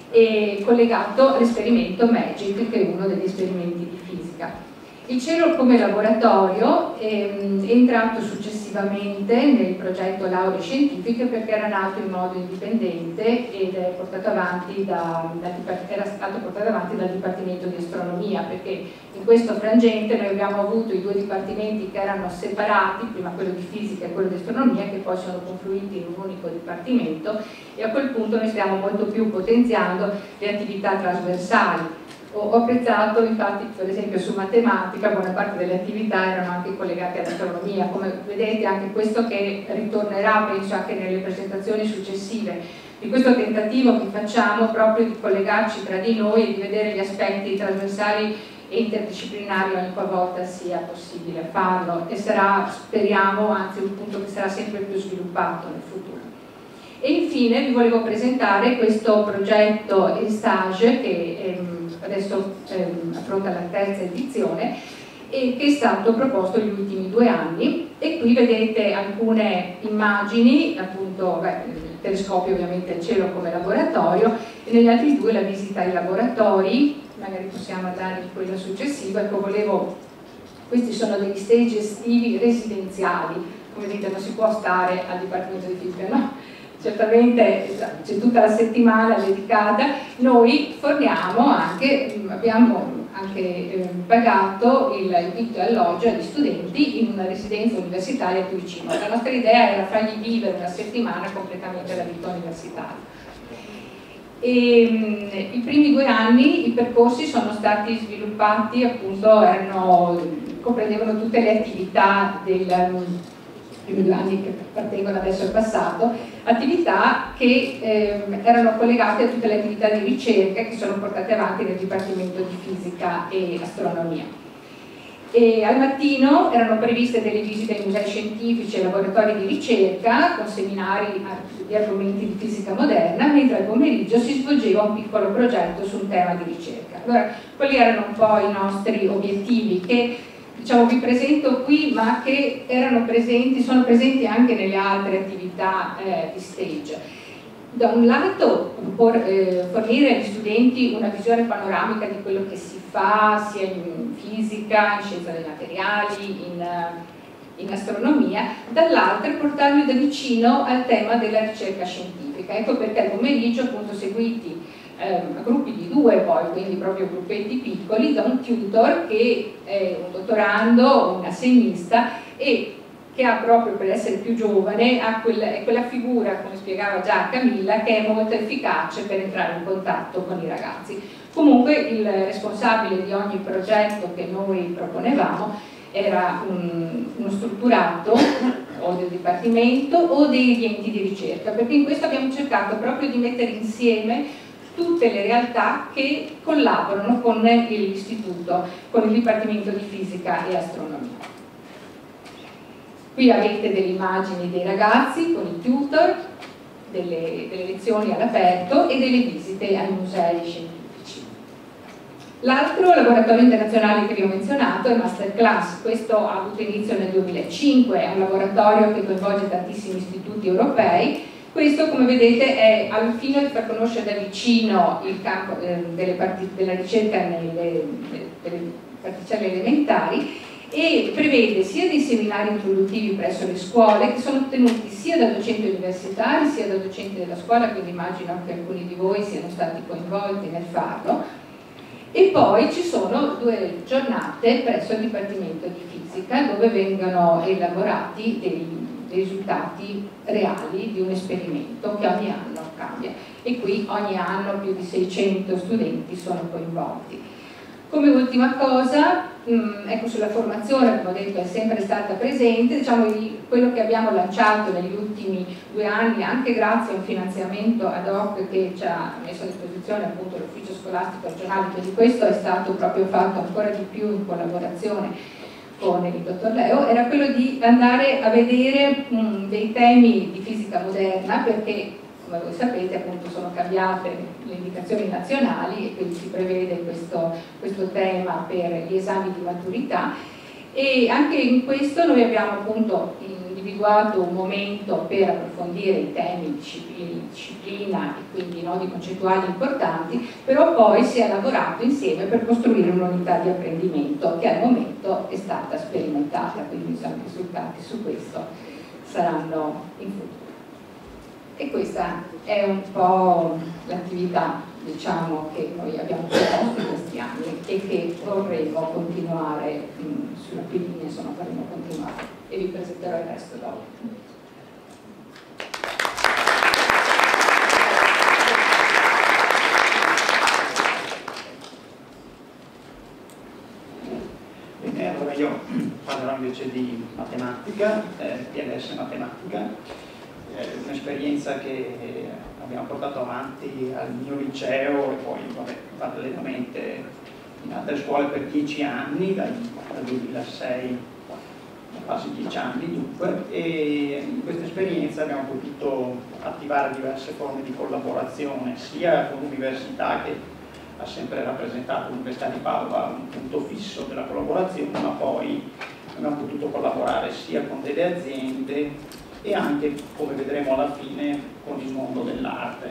S6: e collegato all'esperimento Magic, che è uno degli esperimenti di fisica. Il cielo come laboratorio è entrato successivamente nel progetto Lauree Scientifiche perché era nato in modo indipendente ed è portato avanti era stato portato avanti dal Dipartimento di Astronomia, perché in questo frangente noi abbiamo avuto i 2 dipartimenti che erano separati, prima quello di fisica e quello di astronomia, che poi sono confluiti in un unico dipartimento, e a quel punto noi stiamo molto più potenziando le attività trasversali. Ho apprezzato infatti, per esempio su matematica, buona parte delle attività erano anche collegate all'astronomia. Come vedete anche questo che ritornerà, penso, anche nelle presentazioni successive, di questo tentativo che facciamo proprio di collegarci tra di noi e di vedere gli aspetti trasversali e interdisciplinari ogni qualvolta sia possibile farlo, e sarà, speriamo, anzi un punto che sarà sempre più sviluppato nel futuro. E infine vi volevo presentare questo progetto Stage che adesso affronta la 3ª edizione e che è stato proposto negli ultimi 2 anni, e qui vedete alcune immagini, appunto il telescopio ovviamente al cielo come laboratorio, e negli altri 2 la visita ai laboratori. Magari possiamo andare in quello successivo. Ecco, questi sono degli stage estivi residenziali, come vedete non si può stare al Dipartimento di Fisica, no? Certamente c'è tutta la settimana dedicata. Noi forniamo anche, abbiamo anche pagato il vitto e alloggio agli studenti in una residenza universitaria più vicino. La nostra idea era fargli vivere una settimana completamente la vita universitaria. E i primi 2 anni i percorsi sono stati sviluppati, appunto comprendevano tutte le attività dei primi 2 anni che appartengono adesso al passato, attività che erano collegate a tutte le attività di ricerca che sono portate avanti nel Dipartimento di Fisica e Astronomia. E al mattino erano previste delle visite ai musei scientifici e laboratori di ricerca con seminari di argomenti di fisica moderna, mentre al pomeriggio si svolgeva un piccolo progetto su un tema di ricerca. Allora, quelli erano un po' i nostri obiettivi che, diciamo, vi presento qui, ma che sono presenti anche nelle altre attività di stage. Da un lato fornire agli studenti una visione panoramica di quello che si fa sia in fisica, in scienza dei materiali, in astronomia, dall'altro portarli da vicino al tema della ricerca scientifica. Ecco perché al pomeriggio, appunto, seguiti a gruppi di 2 poi, quindi proprio gruppetti piccoli, da un tutor che è un dottorando, un assegnista, e che ha, proprio per essere più giovane, ha quella figura, come spiegava già Camilla, che è molto efficace per entrare in contatto con i ragazzi. Comunque il responsabile di ogni progetto che noi proponevamo era uno strutturato o del Dipartimento o degli enti di ricerca, perché in questo abbiamo cercato proprio di mettere insieme tutte le realtà che collaborano con l'istituto, con il Dipartimento di Fisica e Astronomia. Qui avete delle immagini dei ragazzi con i tutor, delle lezioni all'aperto e delle visite ai musei scientifici. L'altro laboratorio internazionale che vi ho menzionato è Masterclass. Questo ha avuto inizio nel 2005, è un laboratorio che coinvolge tantissimi istituti europei. Questo, come vedete, è al fine di far conoscere da vicino il campo della ricerca nelle particelle elementari, e prevede sia dei seminari introduttivi presso le scuole, che sono tenuti sia da docenti universitari sia da docenti della scuola, quindi immagino che alcuni di voi siano stati coinvolti nel farlo, e poi ci sono 2 giornate presso il Dipartimento di Fisica dove vengono elaborati dei risultati reali di un esperimento che ogni anno cambia, e qui ogni anno più di 600 studenti sono coinvolti. Come ultima cosa, ecco, sulla formazione, come ho detto, è sempre stata presente, diciamo, quello che abbiamo lanciato negli ultimi 2 anni, anche grazie a un finanziamento ad hoc che ci ha messo a disposizione appunto l'ufficio scolastico regionale, quindi questo è stato proprio fatto ancora di più in collaborazione con il dottor Leo, era quello di andare a vedere dei temi di fisica moderna, perché come voi sapete appunto sono cambiate le indicazioni nazionali e quindi si prevede questo tema per gli esami di maturità, e anche in questo noi abbiamo appunto individuato un momento per approfondire i temi di disciplina e quindi nodi concettuali importanti, però poi si è lavorato insieme per costruire un'unità di apprendimento che al momento è stata sperimentata, quindi i risultati su questo saranno in futuro. E questa è un po' l'attività, diciamo, che noi abbiamo proposto in questi anni e che vorremmo continuare sulla più linea, insomma vorremmo continuare, e vi presenterò il resto dopo.
S7: Bene, allora io parlerò invece di matematica, PLS matematica. Un'esperienza che abbiamo portato avanti al mio liceo e poi parallelamente in altre scuole per 10 anni, dal 2006, quasi 10 anni dunque, e in questa esperienza abbiamo potuto attivare diverse forme di collaborazione, sia con l'università, che ha sempre rappresentato l'Università di Padova un punto fisso della collaborazione, ma poi abbiamo potuto collaborare sia con delle aziende e anche, come vedremo alla fine, con il mondo dell'arte.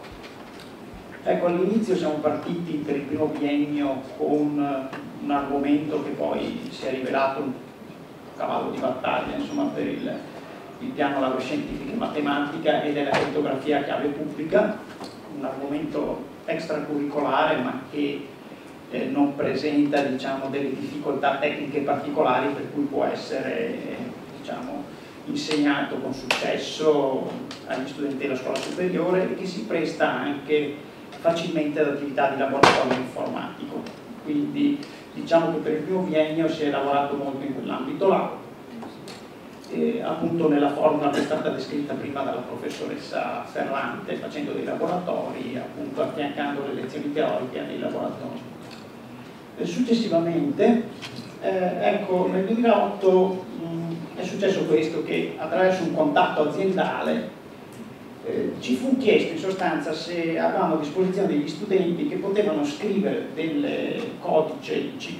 S7: Ecco, all'inizio siamo partiti per il primo biennio con un argomento che poi si è rivelato un cavallo di battaglia, insomma, per il piano laurea scientifica e matematica, ed è la crittografia a chiave pubblica, un argomento extracurricolare ma che non presenta, diciamo, delle difficoltà tecniche particolari, per cui può essere, diciamo, insegnato con successo agli studenti della scuola superiore, e che si presta anche facilmente ad attività di laboratorio informatico. Quindi diciamo che per il primo biennio si è lavorato molto in quell'ambito là, appunto nella formula che è stata descritta prima dalla professoressa Ferrante, facendo dei laboratori, appunto affiancando le lezioni teoriche nei laboratori. Successivamente, ecco, nel 2008 è successo questo, che attraverso un contatto aziendale ci fu chiesto in sostanza se avevamo a disposizione degli studenti che potevano scrivere del codice C++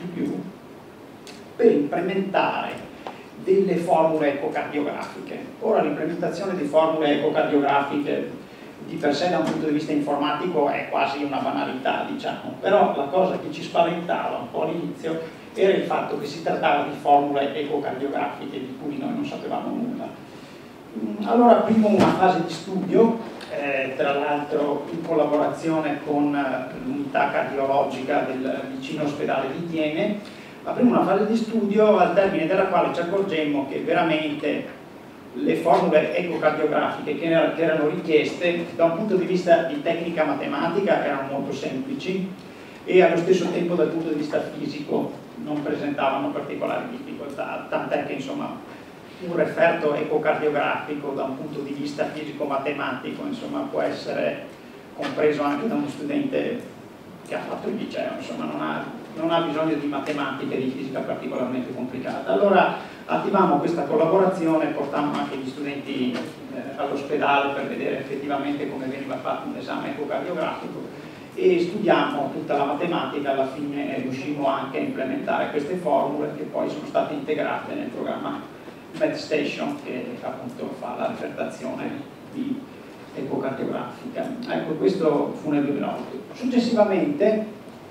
S7: per implementare delle formule ecocardiografiche. Ora, l'implementazione di formule ecocardiografiche di per sé da un punto di vista informatico è quasi una banalità, diciamo, però la cosa che ci spaventava un po' all'inizio era il fatto che si trattava di formule ecocardiografiche di cui noi non sapevamo nulla. Allora aprimo una fase di studio, tra l'altro in collaborazione con l'unità cardiologica del vicino ospedale di Thiene, aprimo una fase di studio al termine della quale ci accorgemmo che veramente le formule ecocardiografiche che erano richieste da un punto di vista di tecnica matematica erano molto semplici, e allo stesso tempo dal punto di vista fisico non presentavano particolari difficoltà, tant'è che insomma un referto ecocardiografico da un punto di vista fisico-matematico insomma può essere compreso anche da uno studente che ha fatto il liceo, insomma non ha bisogno di matematica e di fisica particolarmente complicata. Allora attivammo questa collaborazione, portammo anche gli studenti all'ospedale per vedere effettivamente come veniva fatto un esame ecocardiografico, e studiamo tutta la matematica. Alla fine riuscimmo anche a implementare queste formule che poi sono state integrate nel programma MathStation, che appunto fa la refertazione di ecocardiografica. Ecco, questo fu nel 2008. Successivamente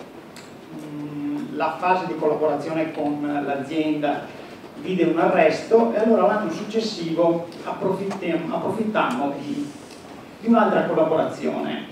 S7: la fase di collaborazione con l'azienda vide un arresto, e allora l'anno successivo approfittammo di un'altra collaborazione.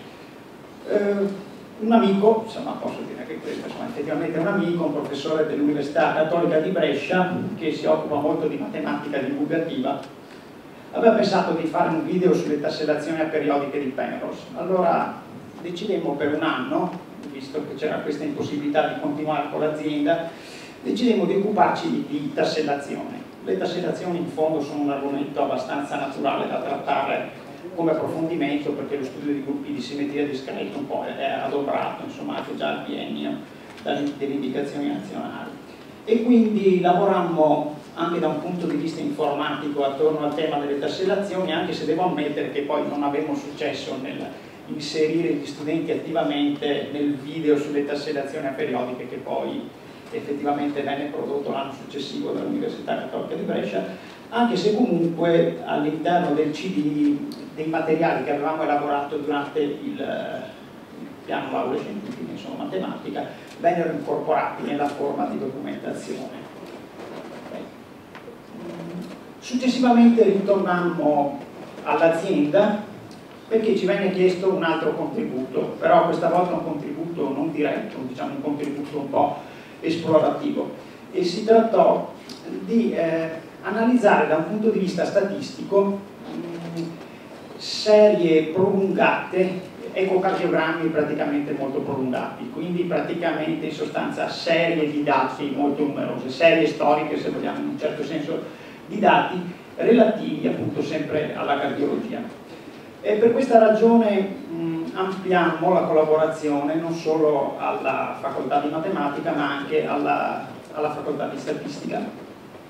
S7: Un amico, insomma posso dire che questo insomma, effettivamente è un amico, un professore dell'Università Cattolica di Brescia che si occupa molto di matematica divulgativa, aveva pensato di fare un video sulle tassellazioni aperiodiche di Penrose. Allora decidemmo per un anno, visto che c'era questa impossibilità di continuare con l'azienda, decidemmo di occuparci di tassellazione. Le tassellazioni in fondo sono un argomento abbastanza naturale da trattare come approfondimento, perché lo studio di gruppi di simmetria discreta un po' è adombrato, insomma, anche già al biennio delle indicazioni nazionali. E quindi lavorammo anche da un punto di vista informatico attorno al tema delle tassellazioni, anche se devo ammettere che poi non avevamo successo nel inserire gli studenti attivamente nel video sulle tassellazioni aperiodiche che poi effettivamente venne prodotto l'anno successivo dall'Università Cattolica di Brescia, anche se comunque all'interno del CD dei materiali che avevamo elaborato durante il piano laurea scientifica, insomma matematica, vennero incorporati nella forma di documentazione. Successivamente ritornammo all'azienda perché ci venne chiesto un altro contributo, però questa volta un contributo non diretto, diciamo un contributo un po' esplorativo, e si trattò di analizzare da un punto di vista statistico serie prolungate, ecocardiogrammi praticamente molto prolungati, quindi praticamente in sostanza serie di dati molto numerose, serie storiche se vogliamo in un certo senso di dati relativi appunto sempre alla cardiologia. E per questa ragione ampliammo la collaborazione non solo alla facoltà di matematica ma anche alla facoltà di statistica,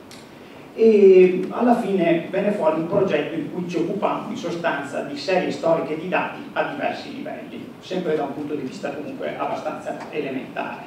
S7: e alla fine venne fuori un progetto in cui ci occupammo in sostanza di serie storiche di dati a diversi livelli, sempre da un punto di vista comunque abbastanza elementare.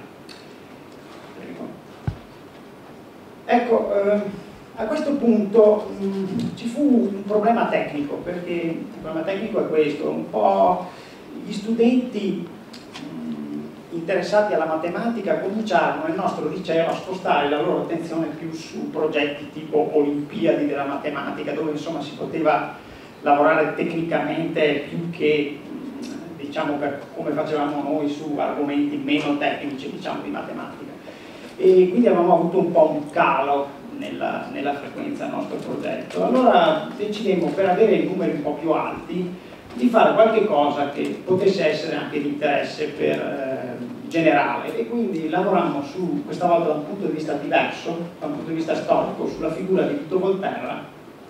S7: Ecco, a questo punto ci fu un problema tecnico, perché il problema tecnico è questo: un po' gli studenti interessati alla matematica cominciarono nel nostro liceo a spostare la loro attenzione più su progetti tipo Olimpiadi della matematica, dove insomma si poteva lavorare tecnicamente più che diciamo come facevamo noi su argomenti meno tecnici diciamo di matematica, e quindi avevamo avuto un po' un calo nella frequenza del nostro progetto. Allora decidemmo, per avere i numeri un po' più alti, di fare qualche cosa che potesse essere anche di interesse per generale, e quindi lavorammo su, questa volta da un punto di vista diverso, da un punto di vista storico, sulla figura di Vito Volterra,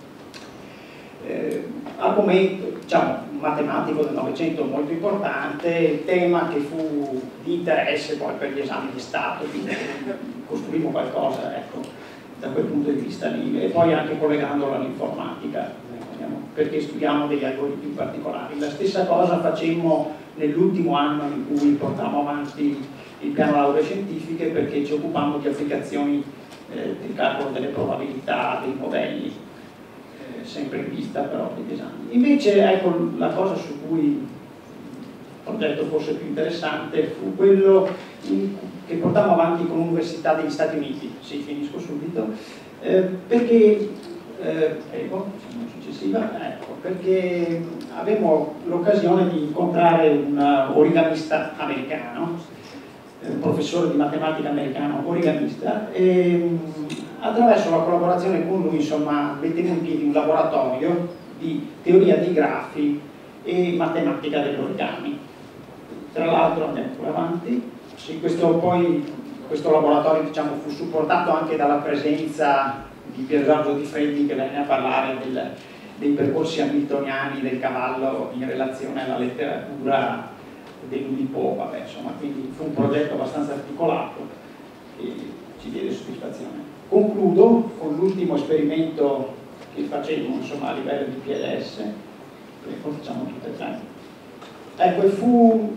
S7: argomento diciamo matematico del Novecento molto importante, tema che fu di interesse poi per gli esami di Stato, quindi costruimmo qualcosa, ecco, da quel punto di vista lì, e poi anche collegandolo all'informatica, perché studiamo degli algoritmi particolari. La stessa cosa facemmo nell'ultimo anno in cui portammo avanti il piano laurea scientifiche, perché ci occupammo di applicazioni del calcolo delle probabilità, dei modelli, sempre in vista però degli esami. Invece ecco, la cosa su cui il progetto forse più interessante fu quello che portammo avanti con l'Università degli Stati Uniti, sì, finisco subito, perché perché avevamo l'occasione di incontrare un origamista americano, un professore di matematica americano origamista, e attraverso la collaborazione con lui insomma mettemmo in piedi un laboratorio di teoria dei grafi e matematica degli origami. Tra l'altro andiamo pure avanti, sì, questo laboratorio diciamo, fu supportato anche dalla presenza di Pier Giorgio Di Freddi, che venne a parlare dei percorsi hamiltoniani del cavallo in relazione alla letteratura dell'Udipo, vabbè, insomma, quindi fu un progetto abbastanza articolato che ci diede soddisfazione. Concludo con l'ultimo esperimento che facemmo insomma, a livello di PLS, poi facciamo tutte e tre. Ecco, fu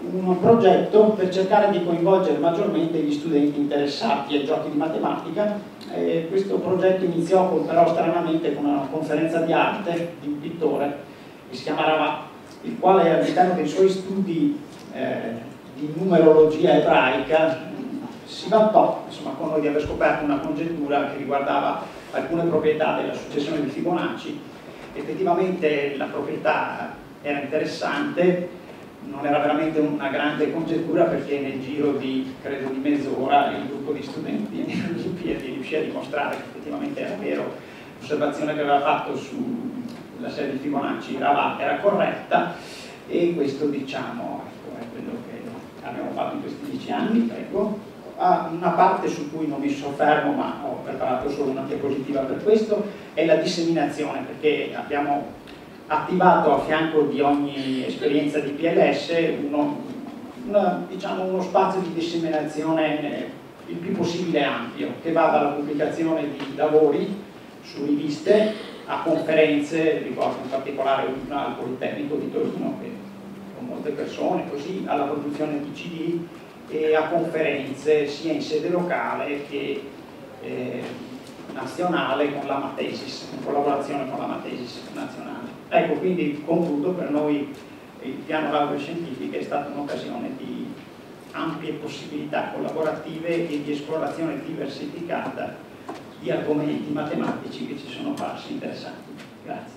S7: un progetto per cercare di coinvolgere maggiormente gli studenti interessati ai giochi di matematica. Questo progetto iniziò però stranamente con una conferenza di arte di un pittore che si chiama Ramat, il quale all'interno dei suoi studi di numerologia ebraica si vantò, insomma, con noi di aver scoperto una congettura che riguardava alcune proprietà della successione di Fibonacci. Effettivamente la proprietà era interessante, non era veramente una grande congettura, perché nel giro di, credo, di mezz'ora il gruppo di studenti Olimpiadi riuscì a dimostrare che effettivamente era vero, l'osservazione che aveva fatto sulla serie di Fibonacci era corretta, e questo, diciamo, ecco, è quello che abbiamo fatto in questi 10 anni. Prego. Una parte su cui non mi soffermo, ma ho preparato solo una diapositiva per questo, è la disseminazione, perché abbiamo attivato a fianco di ogni esperienza di PLS diciamo, uno spazio di disseminazione il più possibile ampio, che va dalla pubblicazione di lavori su riviste a conferenze, ricordo in particolare una al Politecnico di Torino, che con molte persone, così, alla produzione di CD e a conferenze sia in sede locale che nazionale con la Matesis, in collaborazione con la Matesis nazionale. Ecco, quindi concludo, per noi il piano laurea scientifica è stata un'occasione di ampie possibilità collaborative e di esplorazione diversificata di argomenti matematici che ci sono parsi interessanti. Grazie.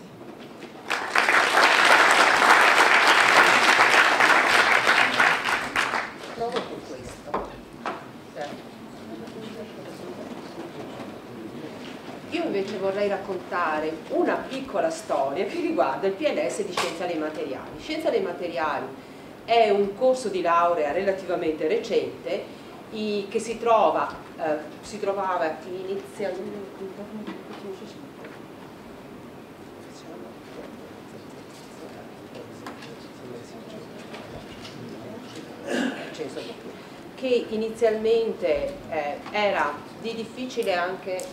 S8: Io invece vorrei raccontare una piccola storia che riguarda il PLS di Scienza dei Materiali. Scienza dei Materiali è un corso di laurea relativamente recente che si trovava inizialmente che inizialmente era di difficile anche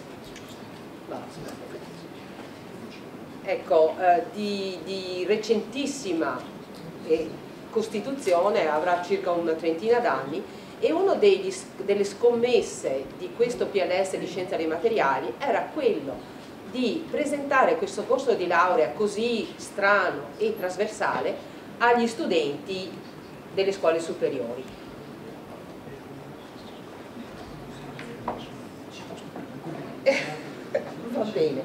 S8: di recentissima costituzione, avrà circa una trentina d'anni, e una delle scommesse di questo PLS di Scienza dei Materiali era quello di presentare questo corso di laurea così strano e trasversale agli studenti delle scuole superiori. Va bene,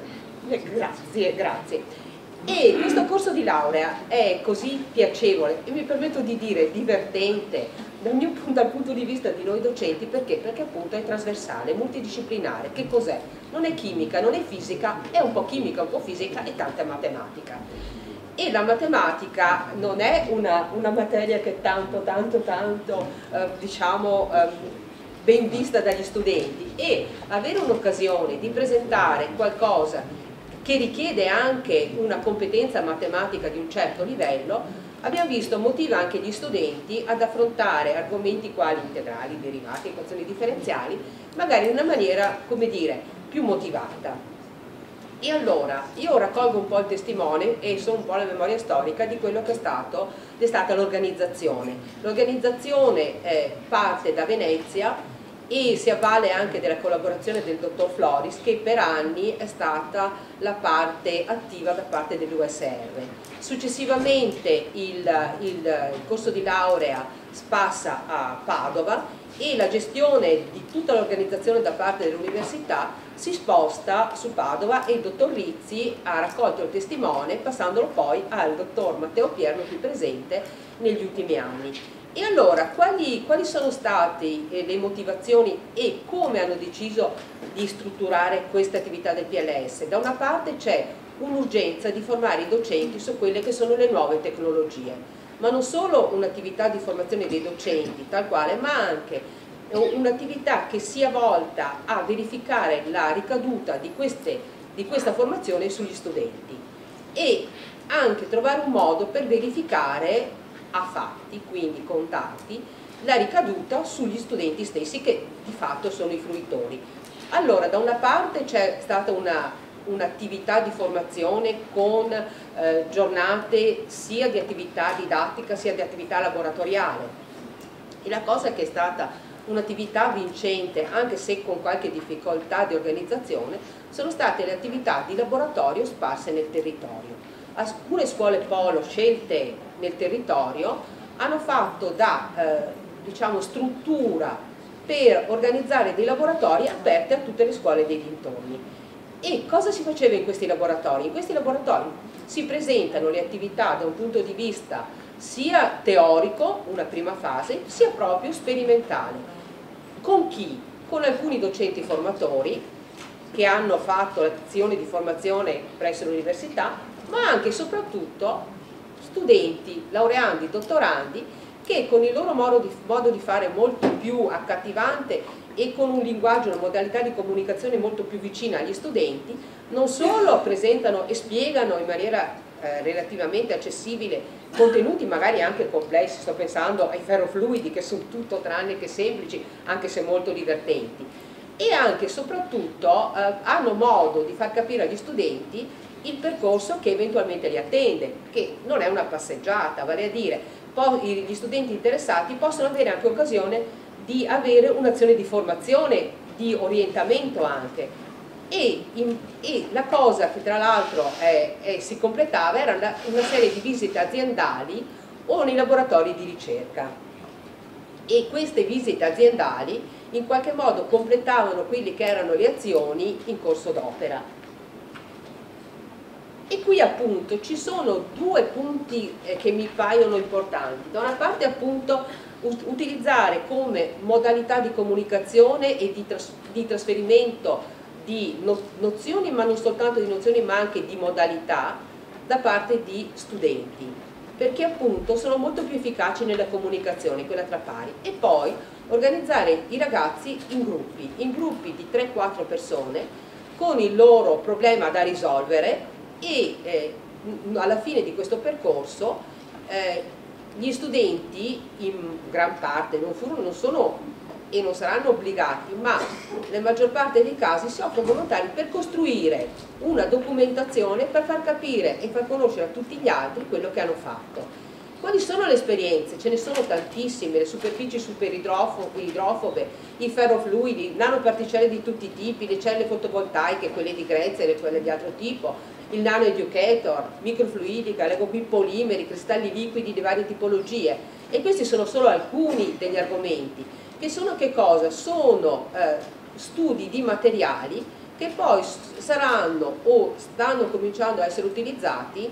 S8: grazie. E questo corso di laurea è così piacevole e mi permetto di dire divertente dal punto di vista di noi docenti, perché appunto è trasversale, multidisciplinare. Che cos'è? Non è chimica, non è fisica, è un po' chimica, un po' fisica e tanta matematica. E la matematica non è una materia che è tanto ben vista dagli studenti, e avere un'occasione di presentare qualcosa che richiede anche una competenza matematica di un certo livello, abbiamo visto motiva anche gli studenti ad affrontare argomenti quali integrali, derivati, equazioni differenziali, magari in una maniera, come dire, più motivata. E allora io raccolgo un po' il testimone e sono un po' la memoria storica di quello che è stata l'organizzazione. L'organizzazione parte da Venezia e si avvale anche della collaborazione del dottor Floris, che per anni è stata la parte attiva da parte dell'USR. Successivamente il corso di laurea passa a Padova e la gestione di tutta l'organizzazione da parte dell'università si sposta su Padova, e il dottor Rizzi ha raccolto il testimone passandolo poi al dottor Matteo Pierno, qui presente negli ultimi anni. E allora, quali sono state le motivazioni e come hanno deciso di strutturare questa attività del PLS? Da una parte c'è un'urgenza di formare i docenti su quelle che sono le nuove tecnologie, ma non solo un'attività di formazione dei docenti tal quale, ma anche un'attività che sia volta a verificare la ricaduta di questa formazione sugli studenti, e anche trovare un modo per verificare a fatti, quindi contati, la ricaduta sugli studenti stessi, che di fatto sono i fruitori. Allora, da una parte c'è stata un'attività di formazione con giornate sia di attività didattica sia di attività laboratoriale. E la cosa che è stata un'attività vincente, anche se con qualche difficoltà di organizzazione, sono state le attività di laboratorio sparse nel territorio. Alcune scuole polo scelte nel territorio hanno fatto da diciamo, struttura per organizzare dei laboratori aperti a tutte le scuole dei dintorni. E cosa si faceva in questi laboratori? In questi laboratori si presentano le attività da un punto di vista sia teorico, una prima fase, sia proprio sperimentale. Con chi? Con alcuni docenti formatori che hanno fatto l'azione di formazione presso l'università, ma anche e soprattutto studenti, laureandi, dottorandi, che con il loro modo di fare molto più accattivante e con un linguaggio, una modalità di comunicazione molto più vicina agli studenti, non solo presentano e spiegano in maniera relativamente accessibile contenuti magari anche complessi, sto pensando ai ferrofluidi che sono tutto tranne che semplici, anche se molto divertenti, e anche e soprattutto hanno modo di far capire agli studenti il percorso che eventualmente li attende, che non è una passeggiata, vale a dire gli studenti interessati possono avere anche occasione di avere un'azione di formazione, di orientamento anche, e la cosa che tra l'altro si completava era una serie di visite aziendali o nei laboratori di ricerca, e queste visite aziendali in qualche modo completavano quelle che erano le azioni in corso d'opera. E qui appunto ci sono due punti che mi paiono importanti. Da una parte appunto utilizzare come modalità di comunicazione e di trasferimento di nozioni, ma non soltanto di nozioni ma anche di modalità da parte di studenti, perché appunto sono molto più efficaci nella comunicazione, quella tra pari. E poi organizzare i ragazzi in gruppi di 3-4 persone con il loro problema da risolvere, e alla fine di questo percorso gli studenti in gran parte non sono e non saranno obbligati, ma nella maggior parte dei casi si offrono volontari per costruire una documentazione per far capire e far conoscere a tutti gli altri quello che hanno fatto. Quali sono le esperienze? Ce ne sono tantissime: le superfici superidrofobe, i ferrofluidi, nanoparticelle di tutti i tipi, le celle fotovoltaiche, quelle di grezza e quelle di altro tipo, il nano educator, microfluidica, le polimeri, cristalli liquidi di varie tipologie. E questi sono solo alcuni degli argomenti, che sono che cosa? Sono studi di materiali che poi saranno o stanno cominciando a essere utilizzati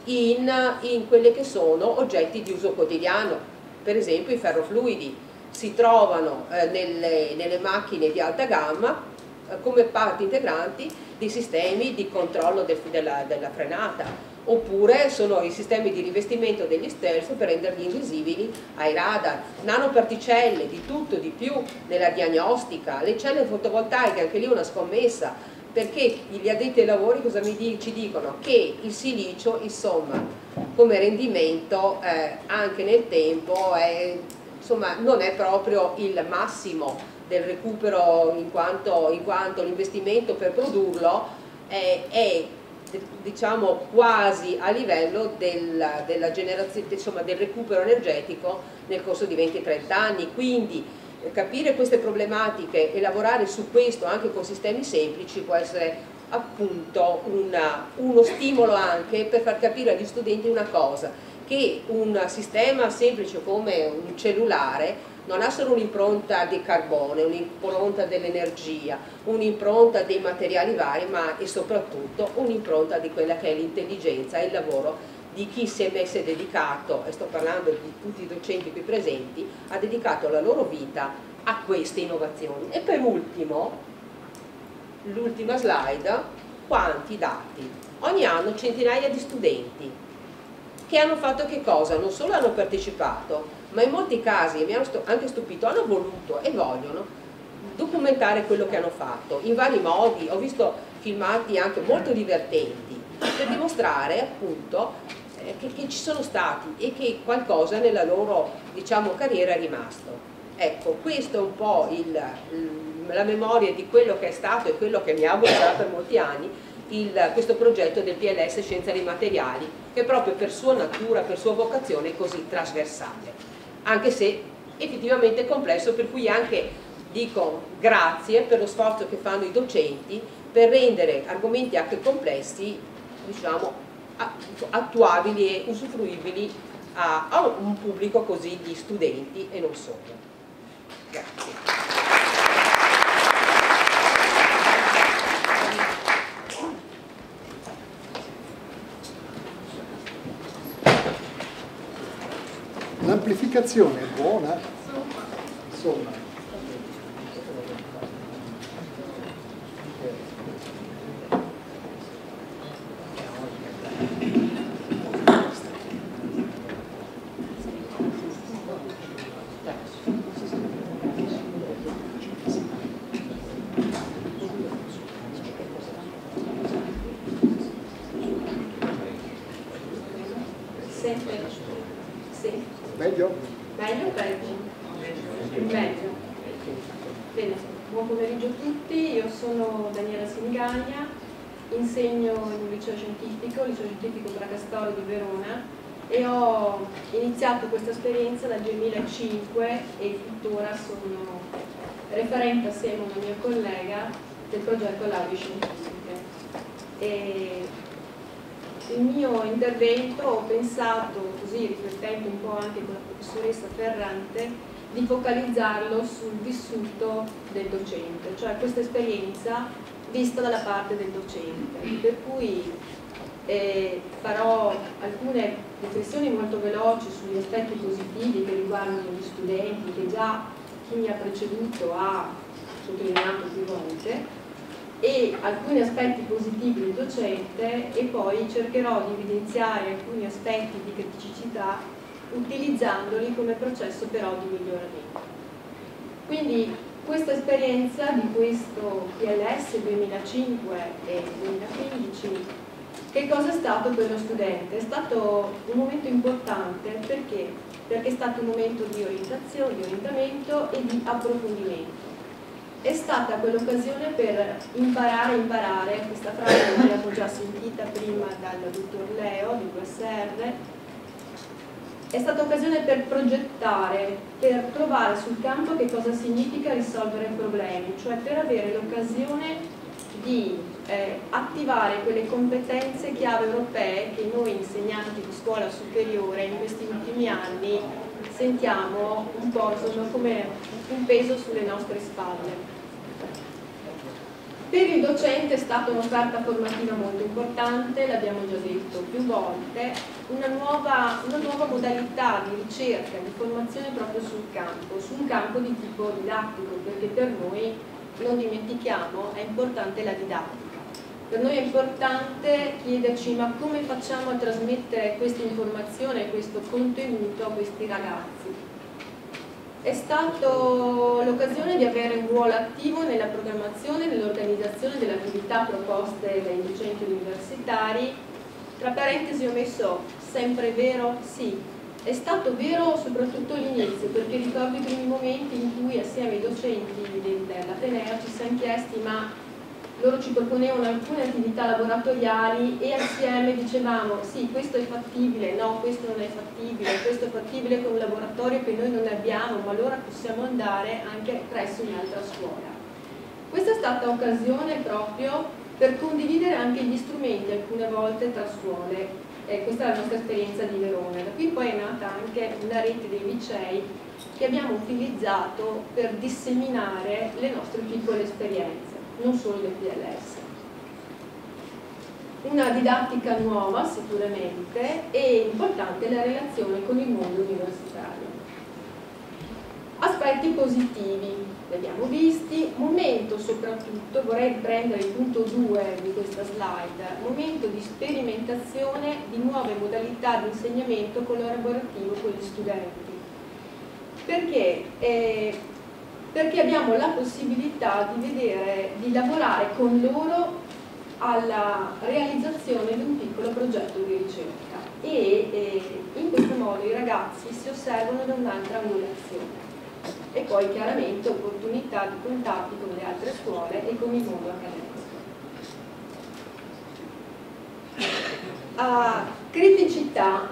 S8: in quelle che sono oggetti di uso quotidiano. Per esempio i ferrofluidi si trovano nelle macchine di alta gamma come parti integranti dei sistemi di controllo della frenata, oppure sono i sistemi di rivestimento degli stealth per renderli invisibili ai radar, nanoparticelle, di tutto di più nella diagnostica, le celle fotovoltaiche, anche lì una scommessa, perché gli addetti ai lavori cosa ci dicono? Che il silicio, insomma, come rendimento anche nel tempo insomma, non è proprio il massimo del recupero, in quanto l'investimento per produrlo è diciamo quasi a livello della generazione, insomma, del recupero energetico nel corso di 20-30 anni. Quindi capire queste problematiche e lavorare su questo anche con sistemi semplici può essere appunto uno stimolo anche per far capire agli studenti una cosa, che un sistema semplice come un cellulare non ha solo un'impronta di carbone, un'impronta dell'energia, un'impronta dei materiali vari, ma e soprattutto un'impronta di quella che è l'intelligenza e il lavoro di chi si è messo e dedicato, e sto parlando di tutti i docenti qui presenti, ha dedicato la loro vita a queste innovazioni. E per ultimo, l'ultima slide, quanti dati? Ogni anno centinaia di studenti che hanno fatto che cosa? Non solo hanno partecipato, ma in molti casi, mi hanno anche stupito, hanno voluto e vogliono documentare quello che hanno fatto in vari modi. Ho visto filmati anche molto divertenti per dimostrare appunto che ci sono stati e che qualcosa nella loro, diciamo, carriera è rimasto. Ecco, questo è un po' la memoria di quello che è stato e quello che mi auguro sarà per molti anni questo progetto del PLS Scienze dei Materiali, che proprio per sua natura, per sua vocazione è così trasversale, anche se effettivamente complesso, per cui anche dico grazie per lo sforzo che fanno i docenti per rendere argomenti anche complessi, diciamo, attuabili e usufruibili a un pubblico così di studenti e non solo. Grazie.
S1: L'amplificazione è buona? Insomma. Meglio?
S9: Meglio o peggio? Meglio. Bene, buon pomeriggio a tutti, io sono Daniela Sinigaglia, insegno in un liceo scientifico Bracastoro di Verona, e ho iniziato questa esperienza dal 2005 e tuttora sono referente assieme a una mia collega del progetto Labi Scientifiche. E il mio intervento ho pensato, così riflettendo un po' anche con la professoressa Ferrante, di focalizzarlo sul vissuto del docente, cioè questa esperienza vista dalla parte del docente, per cui farò alcune riflessioni molto veloci sugli aspetti positivi che riguardano gli studenti, che già chi mi ha preceduto ha sottolineato più volte, e alcuni aspetti positivi del docente, e poi cercherò di evidenziare alcuni aspetti di criticità utilizzandoli come processo però di miglioramento. Quindi questa esperienza di questo PLS 2005 e 2015, che cosa è stato per lo studente? È stato un momento importante perché è stato un momento di orientazione, di orientamento e di approfondimento. È stata quell'occasione per imparare, questa frase l'abbiamo già sentita prima dal dottor Leo di USR, è stata occasione per progettare, per trovare sul campo che cosa significa risolvere problemi, cioè per avere l'occasione di attivare quelle competenze chiave europee che noi insegnanti di scuola superiore in questi ultimi anni sentiamo un po' come un peso sulle nostre spalle. Per il docente è stata un'offerta formativa molto importante, l'abbiamo già detto più volte, una nuova modalità di ricerca, di formazione proprio sul campo, su un campo di tipo didattico, perché per noi, non dimentichiamo, è importante la didattica. Per noi è importante chiederci ma come facciamo a trasmettere questa informazione, questo contenuto a questi ragazzi. È stata l'occasione di avere un ruolo attivo nella programmazione e nell'organizzazione delle attività proposte dai docenti universitari. Tra parentesi ho messo sempre vero? Sì. È stato vero soprattutto all'inizio, perché ricordo i primi momenti in cui assieme ai docenti dell'Ateneo ci siamo chiesti ma loro ci proponevano alcune attività laboratoriali e assieme dicevamo sì, questo è fattibile, no, questo non è fattibile, questo è fattibile con un laboratorio che noi non abbiamo, ma allora possiamo andare anche presso un'altra scuola. Questa è stata occasione proprio per condividere anche gli strumenti alcune volte tra scuole, questa è la nostra esperienza di Verona. Da qui poi è nata anche una rete dei licei che abbiamo utilizzato per disseminare le nostre piccole esperienze, non solo del PLS. Una didattica nuova sicuramente, e importante la relazione con il mondo universitario. Aspetti positivi, li abbiamo visti, momento soprattutto, vorrei prendere il punto 2 di questa slide, momento di sperimentazione di nuove modalità di insegnamento collaborativo con gli studenti. Perché abbiamo la possibilità di vedere, di lavorare con loro alla realizzazione di un piccolo progetto di ricerca e in questo modo i ragazzi si osservano da un'altra angolazione e poi chiaramente opportunità di contatti con le altre scuole e con il mondo accademico. criticità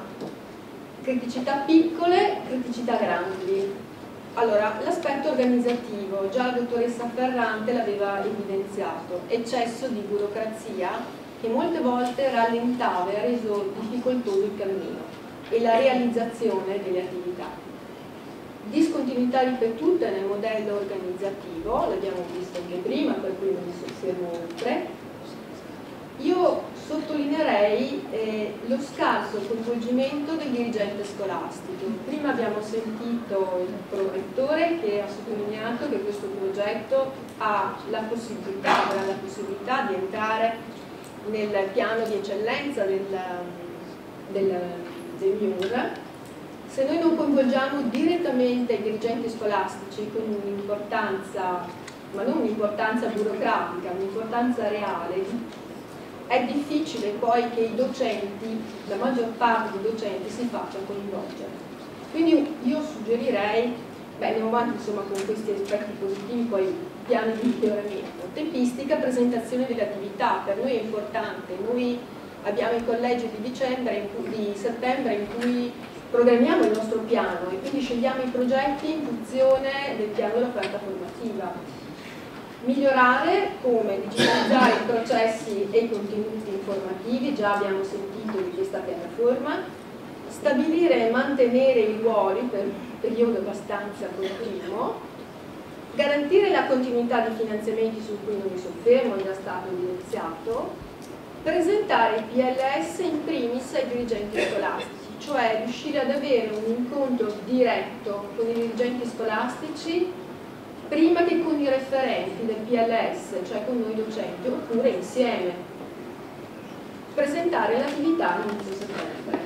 S9: piccole, criticità grandi. Allora, l'aspetto organizzativo, già la dottoressa Ferrante l'aveva evidenziato, eccesso di burocrazia che molte volte rallentava e ha reso difficoltoso il cammino e la realizzazione delle attività. Discontinuità ripetute nel modello organizzativo, l'abbiamo visto anche prima, per cui non mi soffermo oltre. Io sottolineerei lo scarso coinvolgimento del dirigente scolastico. Prima abbiamo sentito il prorettore che ha sottolineato che questo progetto avrà la possibilità di entrare nel piano di eccellenza del MIUR. Se noi non coinvolgiamo direttamente i dirigenti scolastici con un'importanza, ma non un'importanza burocratica, un'importanza reale, è difficile poi che i docenti, la maggior parte dei docenti, si faccia coinvolgere. Quindi io suggerirei, andiamo avanti insomma con questi aspetti positivi, poi piani di miglioramento. Tempistica, presentazione delle attività, per noi è importante. Noi abbiamo i collegi di settembre in cui programmiamo il nostro piano e quindi scegliamo i progetti in funzione del piano dell'offerta formativa. Migliorare come digitalizzare i processi e i contenuti informativi, già abbiamo sentito di questa piattaforma, stabilire e mantenere i ruoli per un periodo abbastanza continuo, garantire la continuità di finanziamenti su cui non mi soffermo, è già stato evidenziato, presentare i PLS in primis ai dirigenti scolastici, cioè riuscire ad avere un incontro diretto con i dirigenti scolastici prima che con i referenti del PLS, cioè con noi docenti, oppure insieme. Presentare l'attività all'inizio settembre.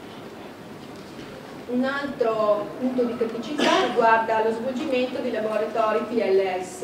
S9: Un altro punto di criticità riguarda lo svolgimento dei laboratori PLS.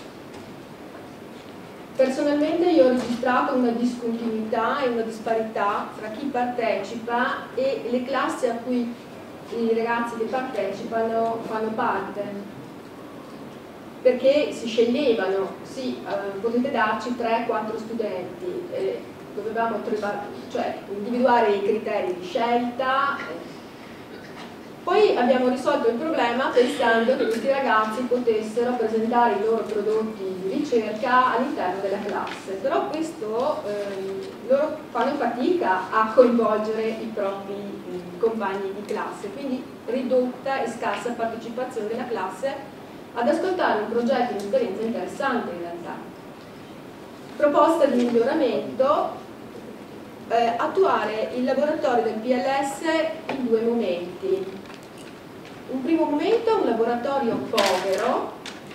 S9: Personalmente io ho registrato una discontinuità e una disparità tra chi partecipa e le classi a cui i ragazzi che partecipano fanno parte. Perché si sceglievano, sì, potete darci 3-4 studenti, dovevamo individuare i criteri di scelta. Poi abbiamo risolto il problema pensando che questi ragazzi potessero presentare i loro prodotti di ricerca all'interno della classe, però questo loro fanno fatica a coinvolgere i propri compagni di classe, quindi ridotta e scarsa partecipazione della classe ad ascoltare un progetto di esperienza interessante in realtà. Proposta di miglioramento, attuare il laboratorio del PLS in 2 momenti. Un primo momento è un laboratorio povero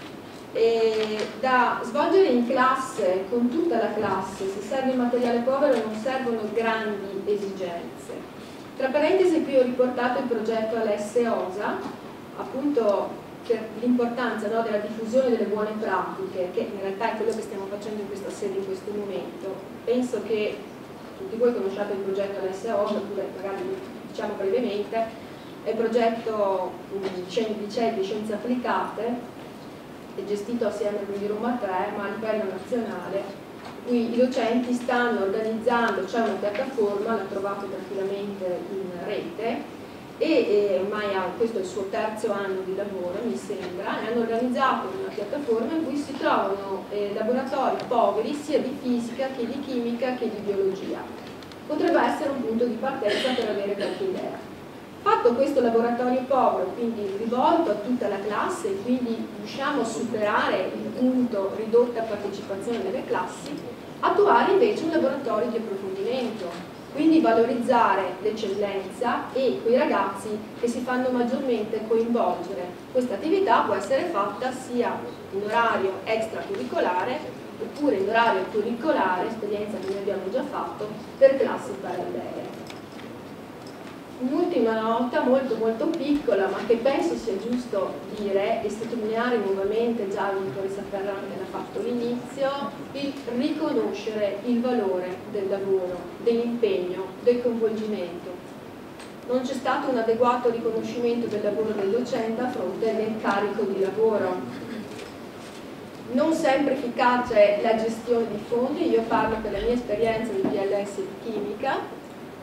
S9: da svolgere in classe, con tutta la classe. Se serve il materiale povero non servono grandi esigenze. Tra parentesi qui ho riportato il progetto all'SOSA, appunto per l'importanza della diffusione delle buone pratiche, che in realtà è quello che stiamo facendo in questa sede in questo momento. Penso che tutti voi conosciate il progetto all'SOSA, oppure magari diciamo brevemente, è il progetto di CEI di Scienze Applicate, è gestito assieme a quindi Roma 3, ma a livello nazionale, qui i docenti stanno organizzando, c'è una piattaforma, la trovate tranquillamente in rete, e ormai questo è il suo 3° anno di lavoro, mi sembra, e hanno organizzato una piattaforma in cui si trovano laboratori poveri sia di fisica che di chimica che di biologia. Potrebbe essere un punto di partenza per avere qualche idea. Fatto questo laboratorio povero, quindi rivolto a tutta la classe, e quindi riusciamo a superare il punto ridotta partecipazione delle classi, attuare invece un laboratorio di approfondimento, quindi valorizzare l'eccellenza e quei ragazzi che si fanno maggiormente coinvolgere. Questa attività può essere fatta sia in orario extracurricolare oppure in orario curricolare, esperienza che noi abbiamo già fatto, per classi parallele. Un'ultima nota molto molto piccola, ma che penso sia giusto dire e sottolineare nuovamente, già la dottoressa Ferrante l'ha fatto all'inizio, il riconoscere il valore del lavoro, dell'impegno, del coinvolgimento. Non c'è stato un adeguato riconoscimento del lavoro del docente a fronte del carico di lavoro. Non sempre efficace la gestione di fondi, io parlo per la mia esperienza di PLS di chimica,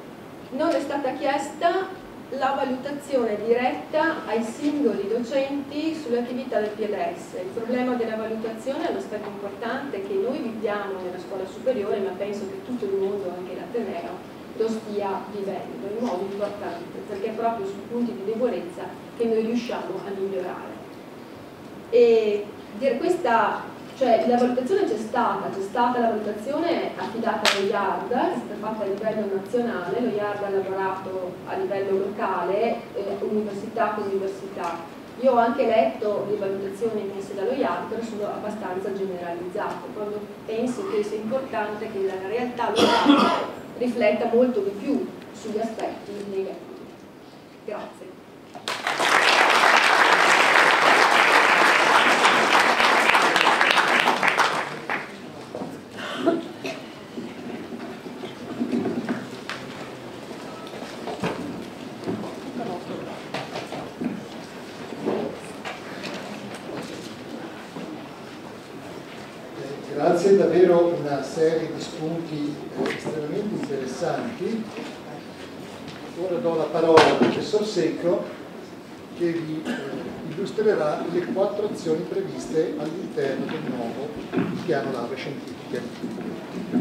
S9: non è stata chiesta la valutazione diretta ai singoli docenti sulle attività del PLS. Il problema della valutazione è un aspetto importante che noi viviamo nella scuola superiore, ma penso che tutto il mondo, anche l'Ateneo, lo stia vivendo in modo importante, perché è proprio sui punti di debolezza che noi riusciamo a migliorare. E la valutazione c'è stata la valutazione affidata allo IARD, è stata fatta a livello nazionale, lo IARD ha lavorato a livello locale, università con università. Io ho anche letto le valutazioni emesse dallo IARD, però sono abbastanza generalizzate, proprio penso che sia importante che la realtà locale rifletta molto di più sugli aspetti negativi. Grazie.
S1: Grazie, davvero una serie di spunti estremamente interessanti. Ora do la parola al professor Secco che vi illustrerà le 4 azioni previste all'interno del nuovo piano laurea scientifiche.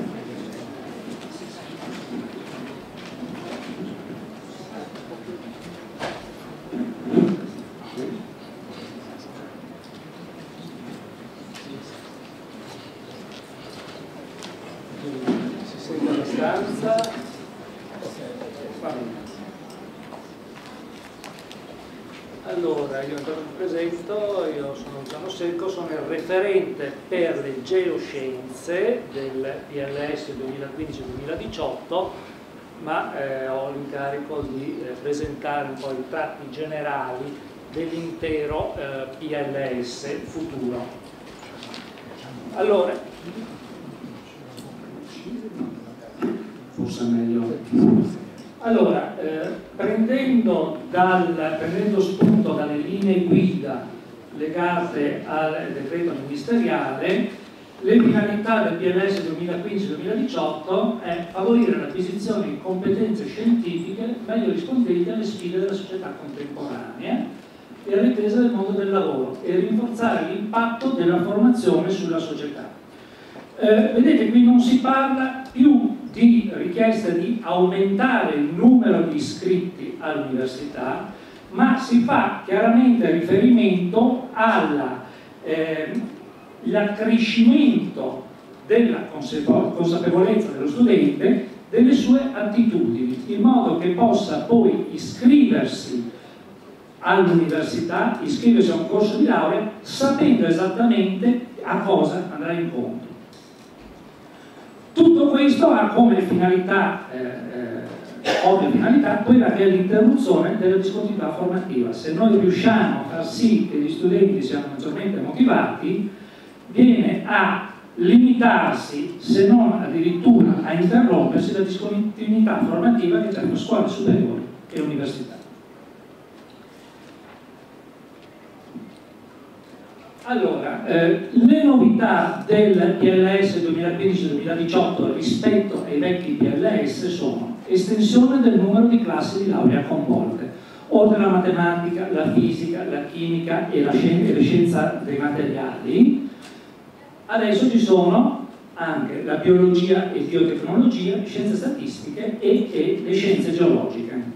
S10: Allora, io intanto mi presento, io sono Luciano Secco, sono il referente per le geoscienze del PLS 2015-2018, ma ho l'incarico di presentare un po' i tratti generali dell'intero PLS futuro. Allora, forse è meglio. Allora, prendendo spunto dalle linee guida legate al decreto ministeriale, le finalità del PLS 2015-2018 è favorire l'acquisizione di competenze scientifiche meglio rispondenti alle sfide della società contemporanea e alle attese del mondo del lavoro e rinforzare l'impatto della formazione sulla società. Vedete, qui non si parla più di richiesta di aumentare il numero di iscritti all'università, ma si fa chiaramente riferimento all'accrescimento della consapevolezza dello studente delle sue attitudini, in modo che possa poi iscriversi all'università, iscriversi a un corso di laurea, sapendo esattamente a cosa andrà incontro. Tutto questo ha come finalità, ovvia finalità, quella che è l'interruzione della discontinuità formativa. Se noi riusciamo a far sì che gli studenti siano maggiormente motivati, viene a limitarsi, se non addirittura a interrompersi, la discontinuità formativa che c'è tra scuole superiori e università. Allora, le novità del PLS 2015-2018 rispetto ai vecchi PLS sono estensione del numero di classi di laurea coinvolte. Oltre alla matematica, la fisica, la chimica e la scienza dei materiali, adesso ci sono anche la biologia e biotecnologia, scienze statistiche e le scienze geologiche.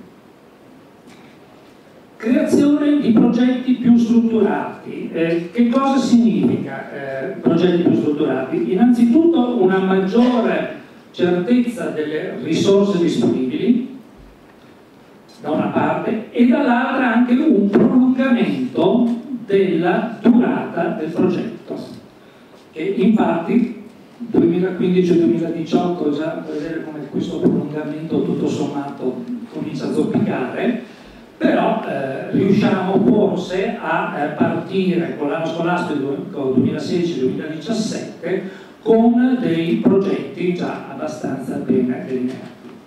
S10: Creazione di progetti più strutturati. Che cosa significa progetti più strutturati? Innanzitutto una maggiore certezza delle risorse disponibili, da una parte, e dall'altra anche un prolungamento della durata del progetto, che infatti 2015-2018 già vedere come questo prolungamento tutto sommato comincia a zoppicare. Però riusciamo forse a partire con l'anno scolastico 2016-2017 con dei progetti già abbastanza ben delineati.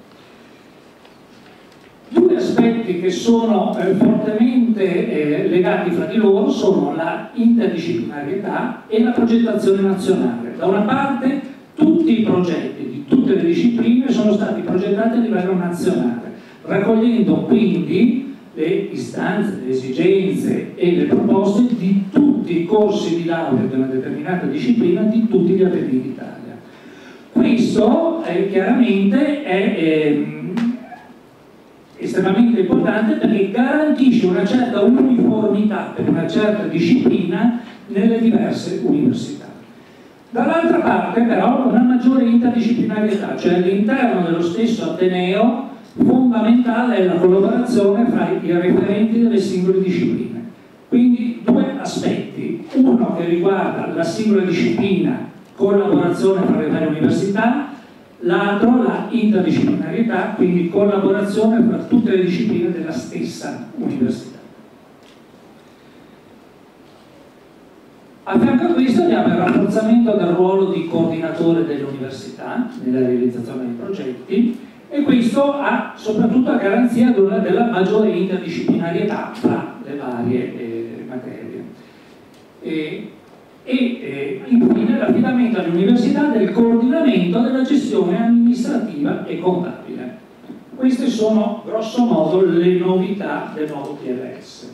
S10: Due aspetti che sono fortemente legati fra di loro sono la interdisciplinarietà e la progettazione nazionale. Da una parte tutti i progetti di tutte le discipline sono stati progettati a livello nazionale, raccogliendo quindi le istanze, le esigenze e le proposte di tutti i corsi di laurea di una determinata disciplina di tutti gli atenei d'Italia. Questo chiaramente è estremamente importante perché garantisce una certa uniformità per una certa disciplina nelle diverse università. Dall'altra parte però una maggiore interdisciplinarietà, cioè all'interno dello stesso ateneo fondamentale è la collaborazione fra i referenti delle singole discipline. Quindi due aspetti, uno che riguarda la singola disciplina, collaborazione tra le varie università, l'altro la interdisciplinarietà, quindi collaborazione fra tutte le discipline della stessa università. A fianco a questo abbiamo il rafforzamento del ruolo di coordinatore dell'università nella realizzazione dei progetti, e questo ha soprattutto a garanzia della maggiore interdisciplinarietà tra le varie materie. Infine l'affidamento all'università del coordinamento della gestione amministrativa e contabile. Queste sono grosso modo le novità del nuovo PLS.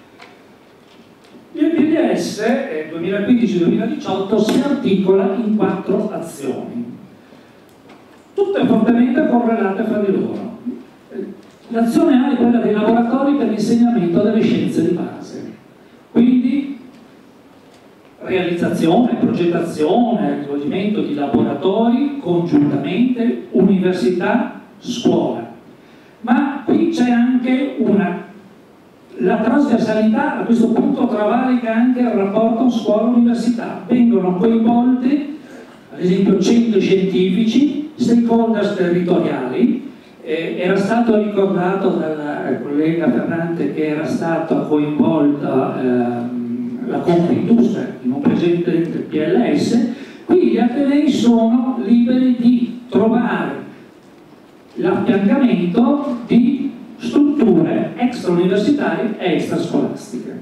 S10: Il PLS 2015-2018 si articola in 4 azioni, tutte fortemente correlate fra di loro. L'azione A è quella dei laboratori per l'insegnamento delle scienze di base, quindi realizzazione, progettazione, svolgimento di laboratori congiuntamente università, scuola. Ma qui c'è anche la trasversalità, a questo punto travalica anche il rapporto scuola-università. Vengono coinvolti ad esempio centri scientifici, stakeholders territoriali. Era stato ricordato dalla collega Ferrante che era stata coinvolta la Confindustria in un precedente PLS. Qui gli atenei sono liberi di trovare l'affiancamento di strutture extrauniversitarie e extrascolastiche.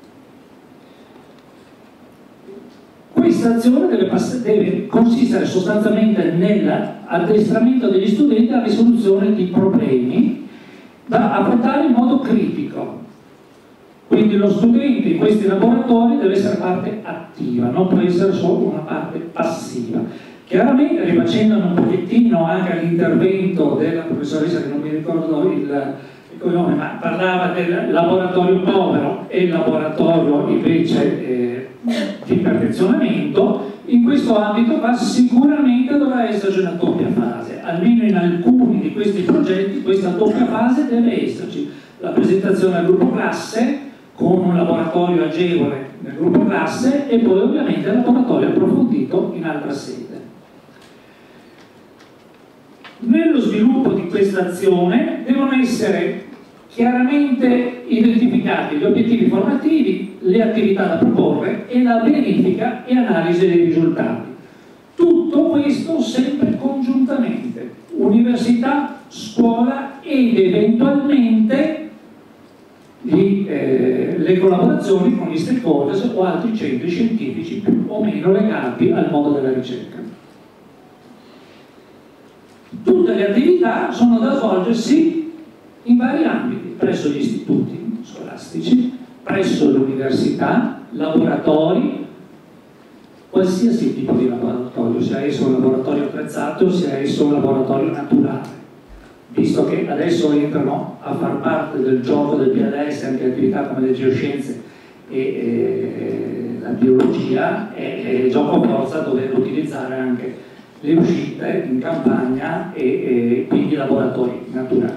S10: Questa azione deve consistere sostanzialmente nell'addestramento degli studenti alla risoluzione di problemi da affrontare in modo critico. Quindi lo studente in questi laboratori deve essere parte attiva, non può essere solo una parte passiva. Chiaramente, rifacendomi un pochettino anche all'intervento della professoressa, che non mi ricordo il cognome, ma parlava del laboratorio povero e il laboratorio invece di perfezionamento, in questo ambito sicuramente dovrà esserci una doppia fase. Almeno in alcuni di questi progetti questa doppia fase deve esserci. La presentazione al gruppo classe, con un laboratorio agevole nel gruppo classe, e poi ovviamente il laboratorio approfondito in altra sede. Nello sviluppo di questa azione devono essere chiaramente identificati gli obiettivi formativi, le attività da proporre e la verifica e analisi dei risultati. Tutto questo sempre congiuntamente, università, scuola ed eventualmente le collaborazioni con gli stakeholders o altri centri scientifici più o meno legati al mondo della ricerca. Tutte le attività sono da svolgersi in vari ambiti, presso gli istituti scolastici, presso le università, laboratori, qualsiasi tipo di laboratorio, sia esso un laboratorio attrezzato, sia esso un laboratorio naturale, visto che adesso entrano a far parte del gioco del PLS anche attività come le geoscienze e la biologia, è gioco a forza dover utilizzare anche le uscite in campagna e quindi i laboratori naturali.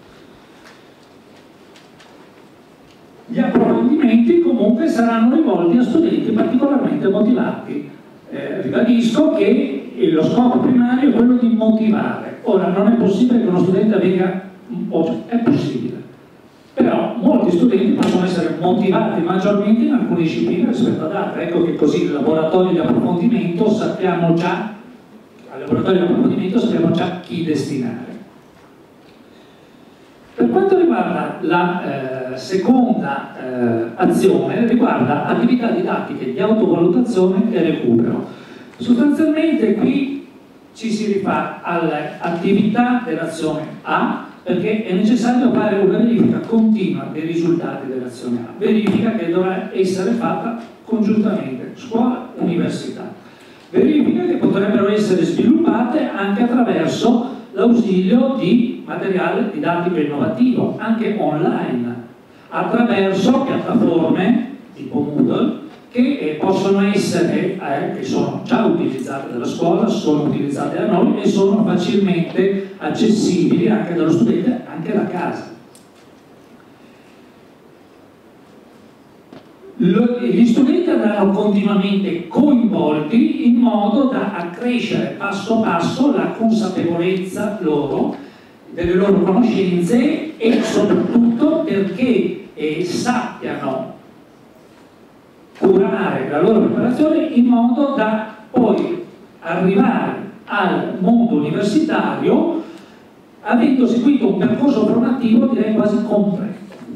S10: Gli approfondimenti comunque saranno rivolti a studenti particolarmente motivati. Ribadisco che lo scopo primario è quello di motivare. Ora, non è possibile che uno studente venga, è possibile, però molti studenti possono essere motivati maggiormente in alcune discipline rispetto ad altre. Ecco che così il laboratorio di approfondimento sappiamo già, al laboratorio di approfondimento sappiamo già chi destinare. Per quanto riguarda la seconda azione, riguarda attività didattiche di autovalutazione e recupero. Sostanzialmente qui ci si rifà alle attività dell'azione A, perché è necessario fare una verifica continua dei risultati dell'azione A, verifica che dovrà essere fatta congiuntamente, scuola e università, verifica che potrebbero essere sviluppate anche attraverso l'ausilio di materiale didattico innovativo, anche online, attraverso piattaforme tipo Moodle che possono essere, che sono già utilizzate dalla scuola, sono utilizzate da noi e sono facilmente accessibili anche dallo studente, anche da casa. Gli studenti andranno continuamente coinvolti in modo da accrescere passo passo la consapevolezza loro, delle loro conoscenze e soprattutto perché sappiano curare la loro preparazione in modo da poi arrivare al mondo universitario avendo seguito un percorso formativo direi quasi completo.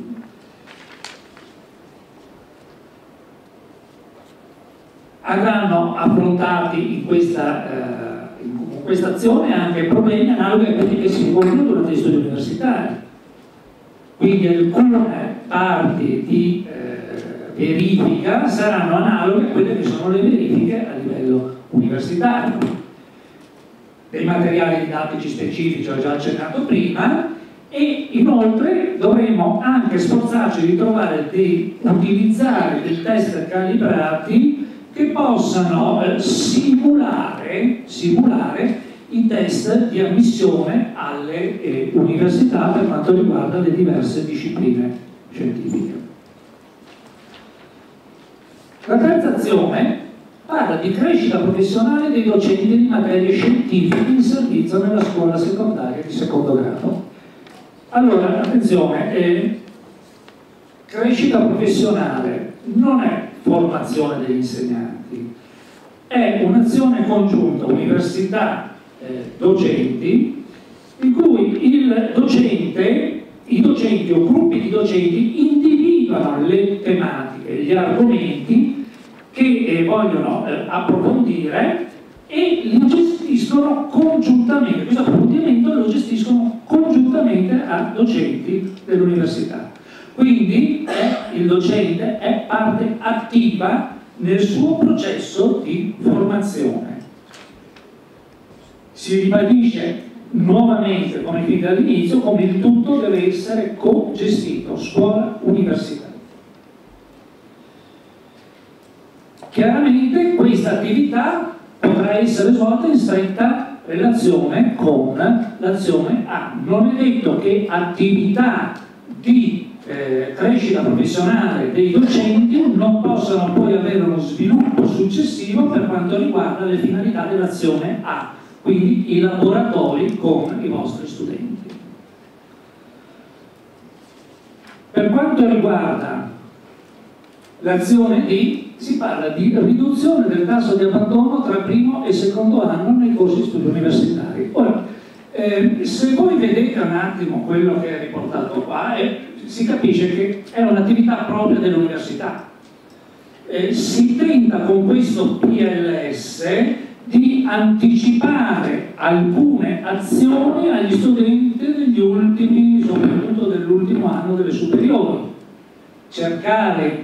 S10: Andranno affrontati in questa azione anche problemi analoghi a quelli che si pongono durante gli studi universitari. Quindi alcune parti di verifica saranno analoghe a quelle che sono le verifiche a livello universitario. Dei materiali didattici specifici ho già accennato prima, e inoltre dovremo anche sforzarci di utilizzare dei test calibrati che possano simulare i test di ammissione alle università per quanto riguarda le diverse discipline scientifiche. La terza azione parla di crescita professionale dei docenti di materie scientifiche in servizio nella scuola secondaria di secondo grado. Allora, attenzione, crescita professionale non è formazione degli insegnanti, è un'azione congiunta università-docenti in cui i docenti o gruppi di docenti individuano le tematiche, gli argomenti che vogliono approfondire e li gestiscono congiuntamente. Questo approfondimento lo gestiscono congiuntamente a docenti dell'università. Quindi il docente è parte attiva nel suo processo di formazione. Si ribadisce nuovamente, come fin dall'inizio, come il tutto deve essere co-gestito, scuola-università. Chiaramente questa attività potrà essere svolta in stretta relazione con l'azione A. Non è detto che attività di crescita professionale dei docenti non possano poi avere uno sviluppo successivo per quanto riguarda le finalità dell'azione A, quindi i laboratori con i vostri studenti. Per quanto riguarda l'azione D, si parla di riduzione del tasso di abbandono tra primo e secondo anno nei corsi di studi universitari. Ora, se voi vedete un attimo quello che è riportato qua, si capisce che è un'attività propria dell'università. Si tenta con questo PLS di anticipare alcune azioni agli studenti degli ultimi, soprattutto dell'ultimo anno delle superiori. Cercare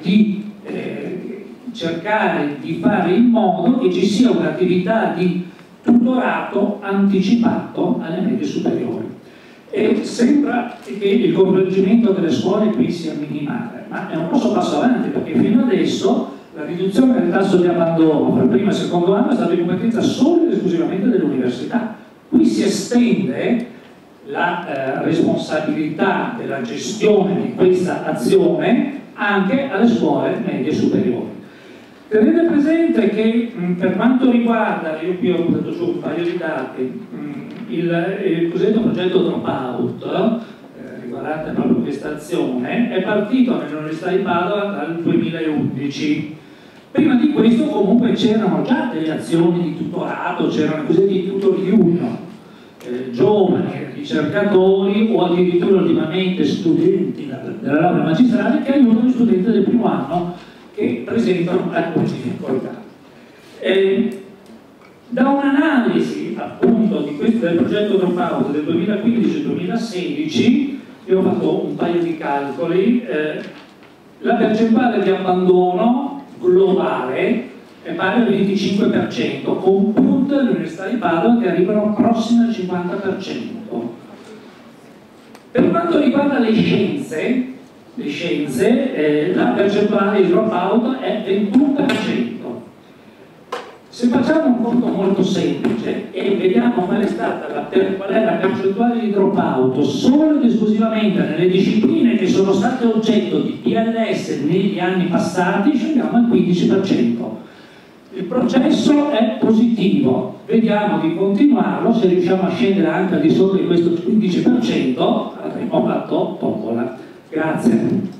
S10: di fare in modo che ci sia un'attività di tutorato anticipato alle medie superiori. E sembra che il coinvolgimento delle scuole qui sia minimale, ma è un grosso passo avanti, perché fino adesso la riduzione del tasso di abbandono per primo e secondo anno è stata di competenza solo ed esclusivamente dell'università. Qui si estende la responsabilità della gestione di questa azione anche alle scuole medie superiori. Tenete presente che per quanto riguarda, io qui ho buttato su un paio di dati, il cosiddetto progetto Dropout, riguardante proprio questa azione, è partito nell'Università di Padova dal 2011. Prima di questo comunque c'erano già delle azioni di tutorato, c'erano i cosiddetti tutor junior, giovani ricercatori o addirittura ultimamente studenti della laurea magistrale che aiutano gli studenti del primo anno che presentano alcune difficoltà. Da un'analisi appunto del progetto Dropout del 2015-2016, io ho fatto un paio di calcoli, la percentuale di abbandono globale è pari al 25%, con punte all'Università di Padova che arrivano prossime al 50%. Per quanto riguarda le scienze, la percentuale di dropout è 21%. Se facciamo un conto molto semplice e vediamo qual è la percentuale di dropout solo ed esclusivamente nelle discipline che sono state oggetto di PLS negli anni passati, scendiamo al 15%. Il processo è positivo, vediamo di continuarlo, se riusciamo a scendere anche al di sotto di questo 15% avremo fatto tombola. Grazie.